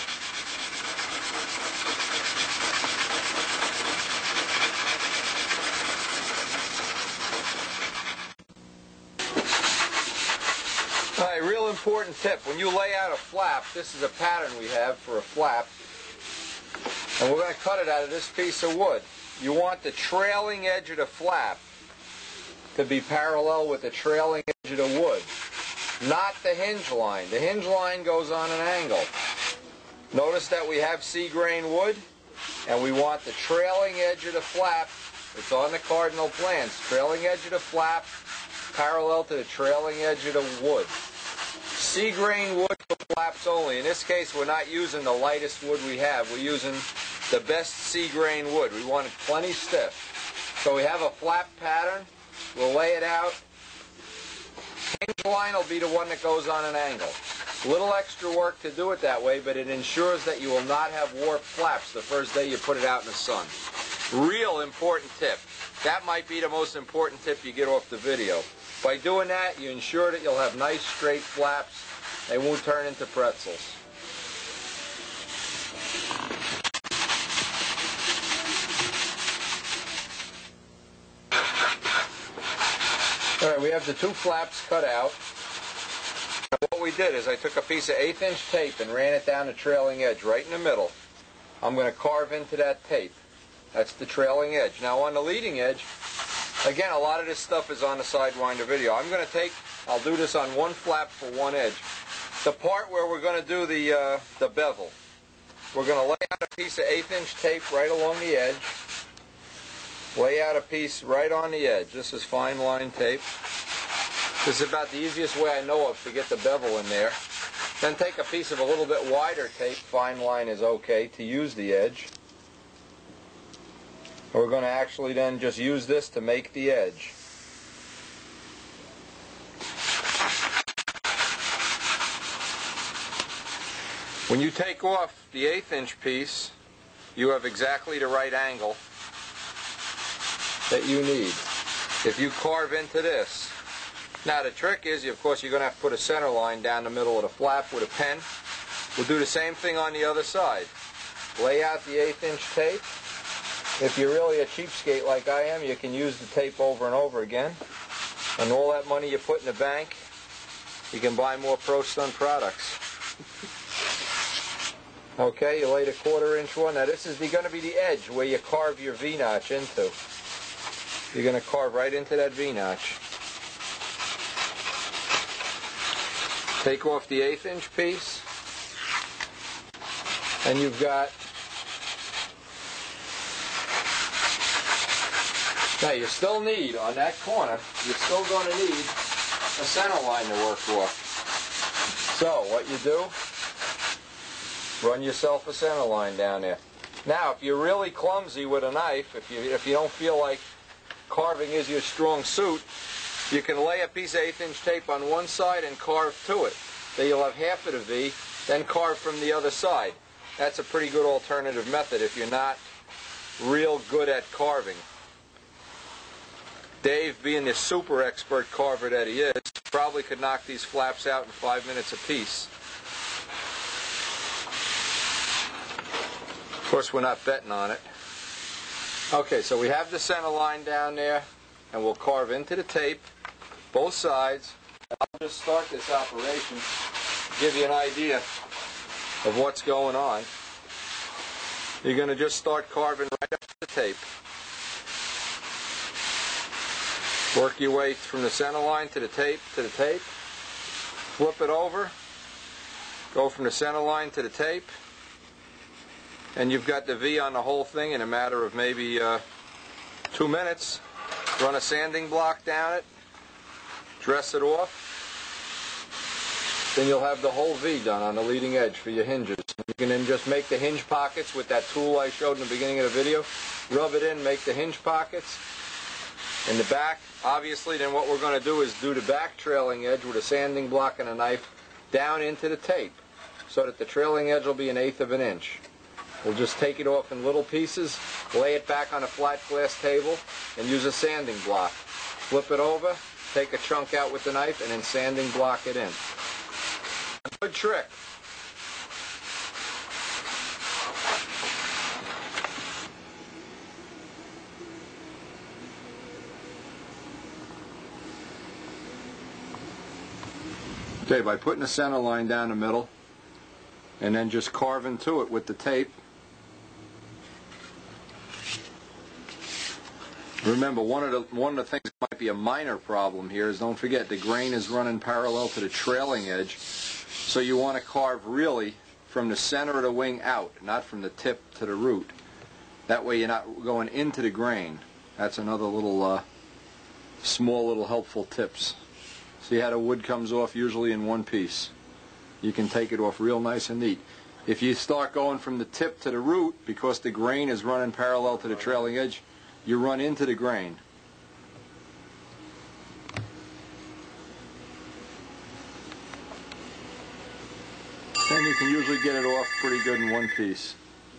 Speaker 1: Alright, real important tip. When you lay out a flap, this is a pattern we have for a flap, and we're going to cut it out of this piece of wood. You want the trailing edge of the flap to be parallel with the trailing edge of the wood, not the hinge line. The hinge line goes on an angle. Notice that we have C-grain wood, and we want the trailing edge of the flap, it's on the cardinal plans, trailing edge of the flap parallel to the trailing edge of the wood. C-grain wood for flaps only. In this case, we're not using the lightest wood we have. We're using the best C-grain wood. We want it plenty stiff. So we have a flap pattern. We'll lay it out. Hinge line will be the one that goes on an angle. A little extra work to do it that way, but it ensures that you will not have warped flaps the first day you put it out in the sun. Real important tip. That might be the most important tip you get off the video. By doing that, you ensure that you'll have nice straight flaps. They won't turn into pretzels. Alright, we have the two flaps cut out. And what we did is I took a piece of eighth inch tape and ran it down the trailing edge right in the middle. I'm going to carve into that tape. That's the trailing edge. Now on the leading edge, again, a lot of this stuff is on the Sidewinder video. I'm going to take, I'll do this on one flap for one edge. The part where we're going to do the, uh, the bevel, we're going to lay out a piece of eighth inch tape right along the edge. Lay out a piece right on the edge. This is fine line tape. This is about the easiest way I know of to get the bevel in there. Then take a piece of a little bit wider tape, fine line is okay, to use the edge. We're going to actually then just use this to make the edge. When you take off the eighth inch piece, you have exactly the right angle that you need. If you carve into this. Now the trick is, of course, you're going to have to put a center line down the middle of the flap with a pen. We'll do the same thing on the other side. Lay out the eighth inch tape. If you're really a cheapskate like I am, you can use the tape over and over again. And all that money you put in the bank, you can buy more ProStun products. Okay, you laid a quarter inch one. Now this is going to be the edge where you carve your V-notch into. You're going to carve right into that V-notch. Take off the eighth inch piece. And you've got... Now you still need, on that corner, you're still going to need a center line to work for. So what you do, run yourself a center line down there. Now if you're really clumsy with a knife, if you, if you don't feel like carving is your strong suit, you can lay a piece of eighth inch tape on one side and carve to it. Then you'll have half of the V, then carve from the other side. That's a pretty good alternative method if you're not real good at carving. Dave, being the super expert carver that he is, probably could knock these flaps out in five minutes apiece. Of course, we're not betting on it. Okay, so we have the center line down there, and we'll carve into the tape, both sides. I'll just start this operation, give you an idea of what's going on. You're going to just start carving right up to the tape. Work your way from the center line to the tape, to the tape. Flip it over. Go from the center line to the tape. And you've got the V on the whole thing in a matter of maybe uh, two minutes. Run a sanding block down it. Dress it off. Then you'll have the whole V done on the leading edge for your hinges. You can then just make the hinge pockets with that tool I showed in the beginning of the video. Rub it in, make the hinge pockets. In the back, obviously, then what we're going to do is do the back trailing edge with a sanding block and a knife down into the tape so that the trailing edge will be an eighth of an inch. We'll just take it off in little pieces, lay it back on a flat glass table, and use a sanding block. Flip it over, take a chunk out with the knife, and then sanding block it in. Good trick. Okay, by putting a center line down the middle and then just carve into it with the tape. Remember, one of the one of the things that might be a minor problem here is, don't forget, the grain is running parallel to the trailing edge, so you want to carve really from the center of the wing out, not from the tip to the root. That way you're not going into the grain. That's another little uh, small little helpful tips. See how the wood comes off usually in one piece. You can take it off real nice and neat. If you start going from the tip to the root, because the grain is running parallel to the trailing edge, you run into the grain. And you can usually get it off pretty good in one piece.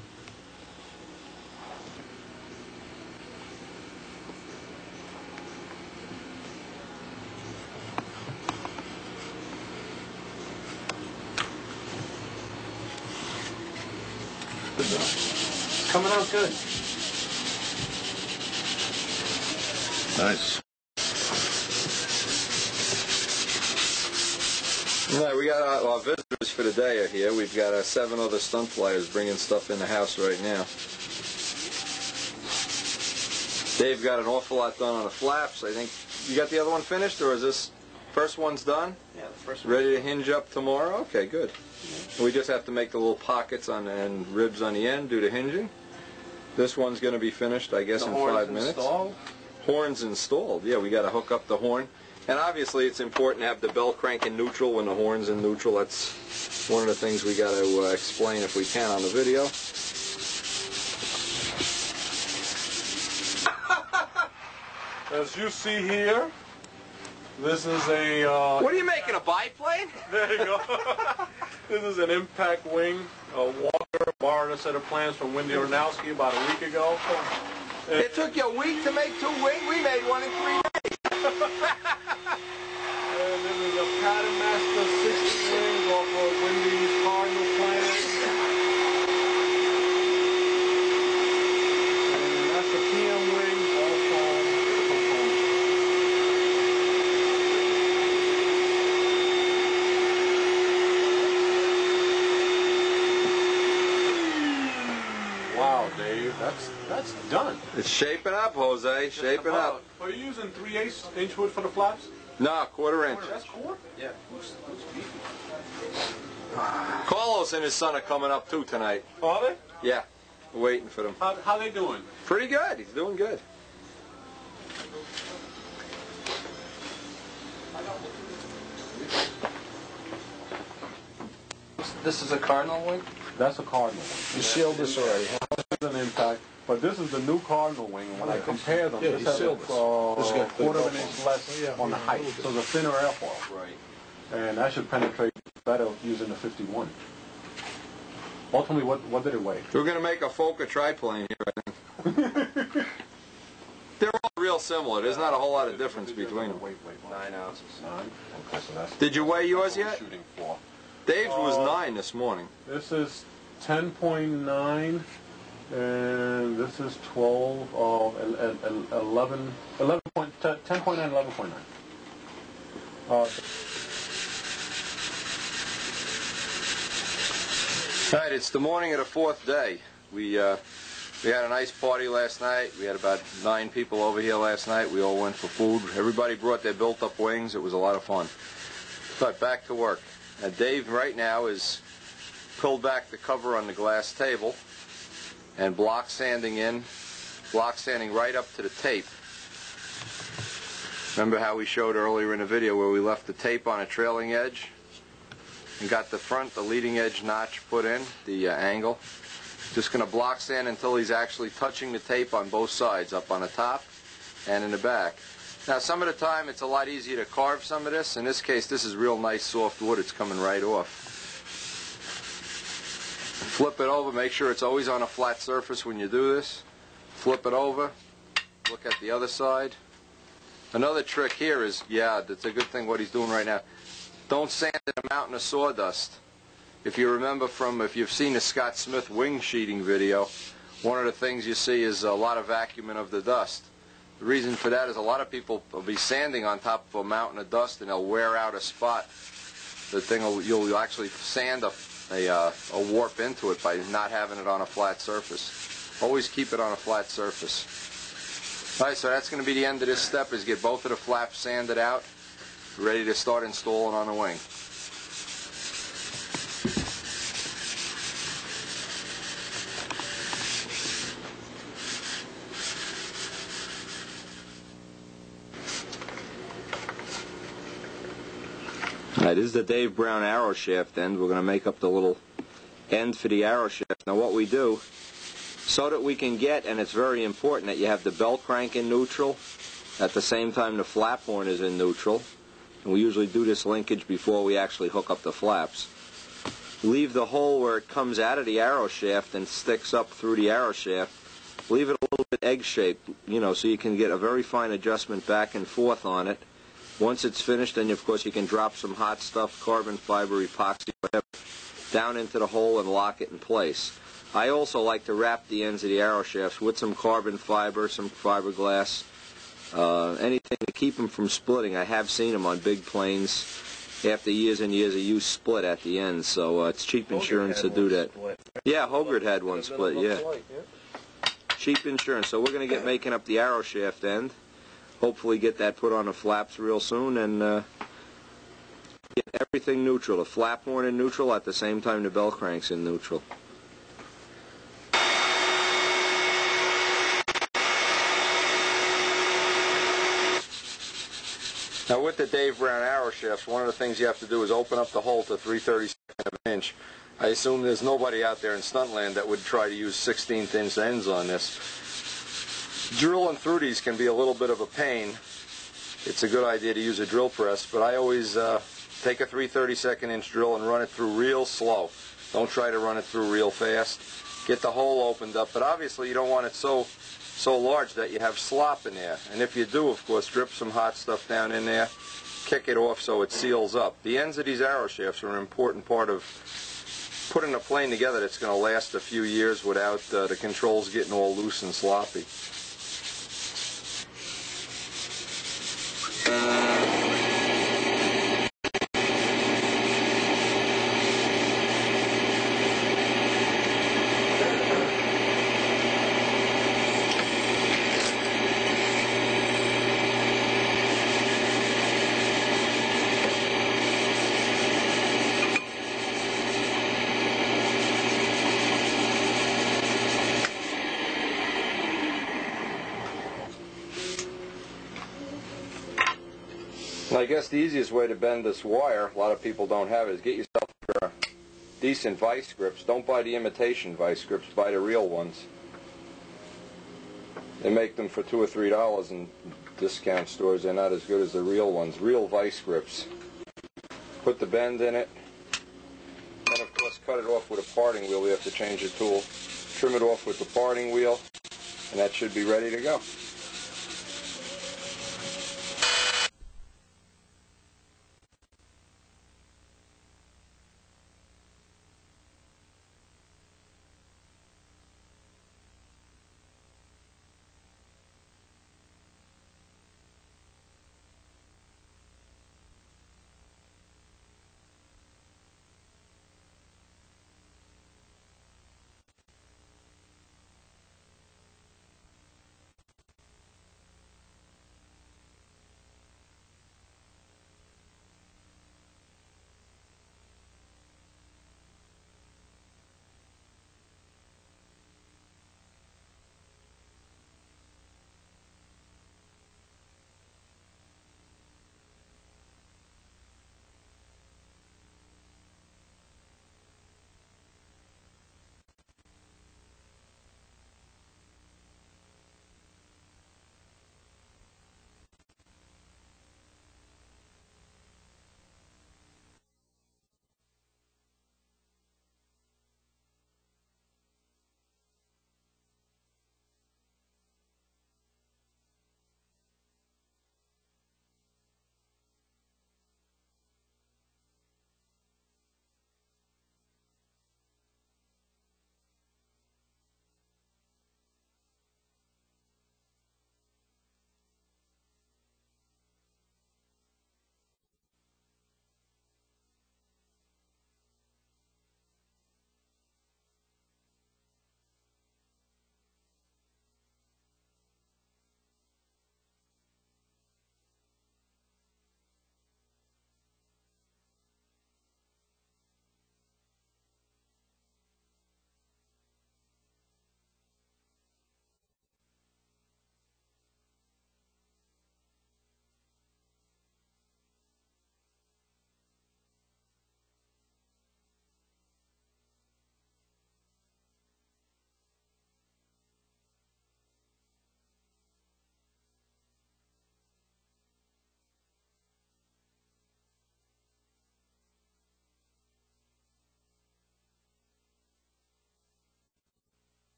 Speaker 3: It's coming out good.
Speaker 4: Nice.
Speaker 1: All right, we got our, our visitors for the day are here. We've got uh, seven other stunt flyers bringing stuff in the house right now. Dave got an awful lot done on the flaps. I think you got the other one finished, or is this first one's done?
Speaker 3: Yeah, the first one.
Speaker 1: Ready to hinge up tomorrow? Okay, good. We just have to make the little pockets on and ribs on the end, do the hinging. This one's going to be finished, I guess,
Speaker 3: The
Speaker 1: in
Speaker 3: horn's
Speaker 1: five minutes.
Speaker 3: installed?
Speaker 1: Horns installed. Yeah, we got to hook up the horn. And obviously it's important to have the bell crank in neutral when the horn's in neutral. That's one of the things we got to uh, explain if we can on the video.
Speaker 4: As you see here, this is a... Uh,
Speaker 1: What are you making, a biplane?
Speaker 4: There you go. This is an impact wing. Uh, Walker borrowed a set of plans from Wendy Ornowski about a week ago. And
Speaker 1: It took you a week to make two wings? We made one in three days.
Speaker 4: And this is a Pattern Master sixty wing off of Wendy's Cardinal plans. And that's a P M wing, all foam. Wow, Dave, that's that's done.
Speaker 1: It's shaping up, Jose. Shaping up.
Speaker 4: Are you using three eighths inch wood for the flaps?
Speaker 1: No, quarter inch.
Speaker 4: That's cool.
Speaker 3: Yeah. Looks, looks beefy.
Speaker 1: Carlos and his son are coming up too tonight.
Speaker 4: Are they?
Speaker 1: Yeah, we're waiting for them.
Speaker 4: How, how they doing?
Speaker 1: Pretty good. He's doing good.
Speaker 3: This is a Cardinal wing?
Speaker 4: That's a Cardinal wing.
Speaker 3: You sealed this already, huh?
Speaker 4: This is an impact, but this is the new Cardinal wing. And when I compare them,
Speaker 3: Yeah,
Speaker 4: this
Speaker 3: he
Speaker 4: has a
Speaker 3: sealed this.
Speaker 4: uh,
Speaker 3: This got the
Speaker 4: quarter of an
Speaker 3: airfoil.
Speaker 4: inch less on the height, so it's a thinner airfoil.
Speaker 3: Right.
Speaker 4: And that should penetrate better using the fifty-one. Ultimately, what what did it weigh?
Speaker 1: We're going to make a Fokker triplane here, I think. They're all real similar. There's not a whole lot of difference between them.
Speaker 4: Wait, wait, wait.
Speaker 3: Nine ounces.
Speaker 4: Nine. Okay, so that's.
Speaker 1: Did you weigh yours yet?
Speaker 4: Shooting for.
Speaker 1: Dave's was
Speaker 4: Uh,
Speaker 1: nine this morning.
Speaker 4: This is ten point nine, and this is twelve, uh, el- el- el- eleven, eleven point, ten point nine, eleven point nine. Uh,
Speaker 1: All right, it's the morning of the fourth day. We uh, we had a nice party last night. We had about nine people over here last night. We all went for food. Everybody brought their built-up wings. It was a lot of fun. But back to work. Now, Dave right now is pulled back the cover on the glass table and block sanding in, block sanding right up to the tape. Remember how we showed earlier in the video where we left the tape on a trailing edge and got the front, the leading edge notch put in, the uh, angle. Just going to block sand until he's actually touching the tape on both sides, up on the top and in the back. Now some of the time it's a lot easier to carve some of this. In this case, this is real nice soft wood. It's coming right off. Flip it over. Make sure it's always on a flat surface when you do this. Flip it over. Look at the other side. Another trick here is, yeah, that's a good thing what he's doing right now. Don't sand a mountain of sawdust. If you remember from, if you've seen the Scott Smith wing sheeting video, one of the things you see is a lot of vacuuming of the dust. The reason for that is a lot of people will be sanding on top of a mountain of dust and they'll wear out a spot. The thing will, you'll actually sand a, a, uh, a warp into it by not having it on a flat surface. Always keep it on a flat surface. Alright, so that's going to be the end of this step, is get both of the flaps sanded out, ready to start installing on the wing. Alright, this is the Dave Brown arrow shaft end. We're going to make up the little end for the arrow shaft. Now what we do, so that we can get, and it's very important that you have the bell crank in neutral, at the same time the flap horn is in neutral, and we usually do this linkage before we actually hook up the flaps. Leave the hole where it comes out of the arrow shaft and sticks up through the arrow shaft. Leave it a little bit egg-shaped, you know, so you can get a very fine adjustment back and forth on it. Once it's finished, then of course you can drop some hot stuff, carbon fiber, epoxy, whatever, down into the hole and lock it in place. I also like to wrap the ends of the arrow shafts with some carbon fiber, some fiberglass, uh, anything to keep them from splitting. I have seen them on big planes after years and years of use split at the end, so uh, it's cheap insurance to do that. Yeah, Hogarth had one split, yeah. Cheap insurance. So we're going to get making up the arrow shaft end. Hopefully get that put on the flaps real soon, and uh, get everything neutral. The flap horn in neutral, at the same time the bell crank's in neutral. Now with the Dave Brown arrow shafts, one of the things you have to do is open up the hole to three thirty-seconds of an inch. I assume there's nobody out there in Stuntland that would try to use sixteenth inch ends on this. Drilling through these can be a little bit of a pain. It's a good idea to use a drill press, but I always uh, take a three thirty-second inch drill and run it through real slow. Don't try to run it through real fast. Get the hole opened up, but obviously you don't want it so so large that you have slop in there. And if you do, of course, drip some hot stuff down in there, kick it off so it seals up. The ends of these arrow shafts are an important part of putting a plane together that's going to last a few years without uh, the controls getting all loose and sloppy. I guess the easiest way to bend this wire, a lot of people don't have it, is get yourself a decent vice grips. Don't buy the imitation vice grips, buy the real ones. They make them for two or three dollars in discount stores. They're not as good as the real ones. Real vice grips. Put the bend in it. Then of course cut it off with a parting wheel. We have to change the tool. Trim it off with the parting wheel, and that should be ready to go.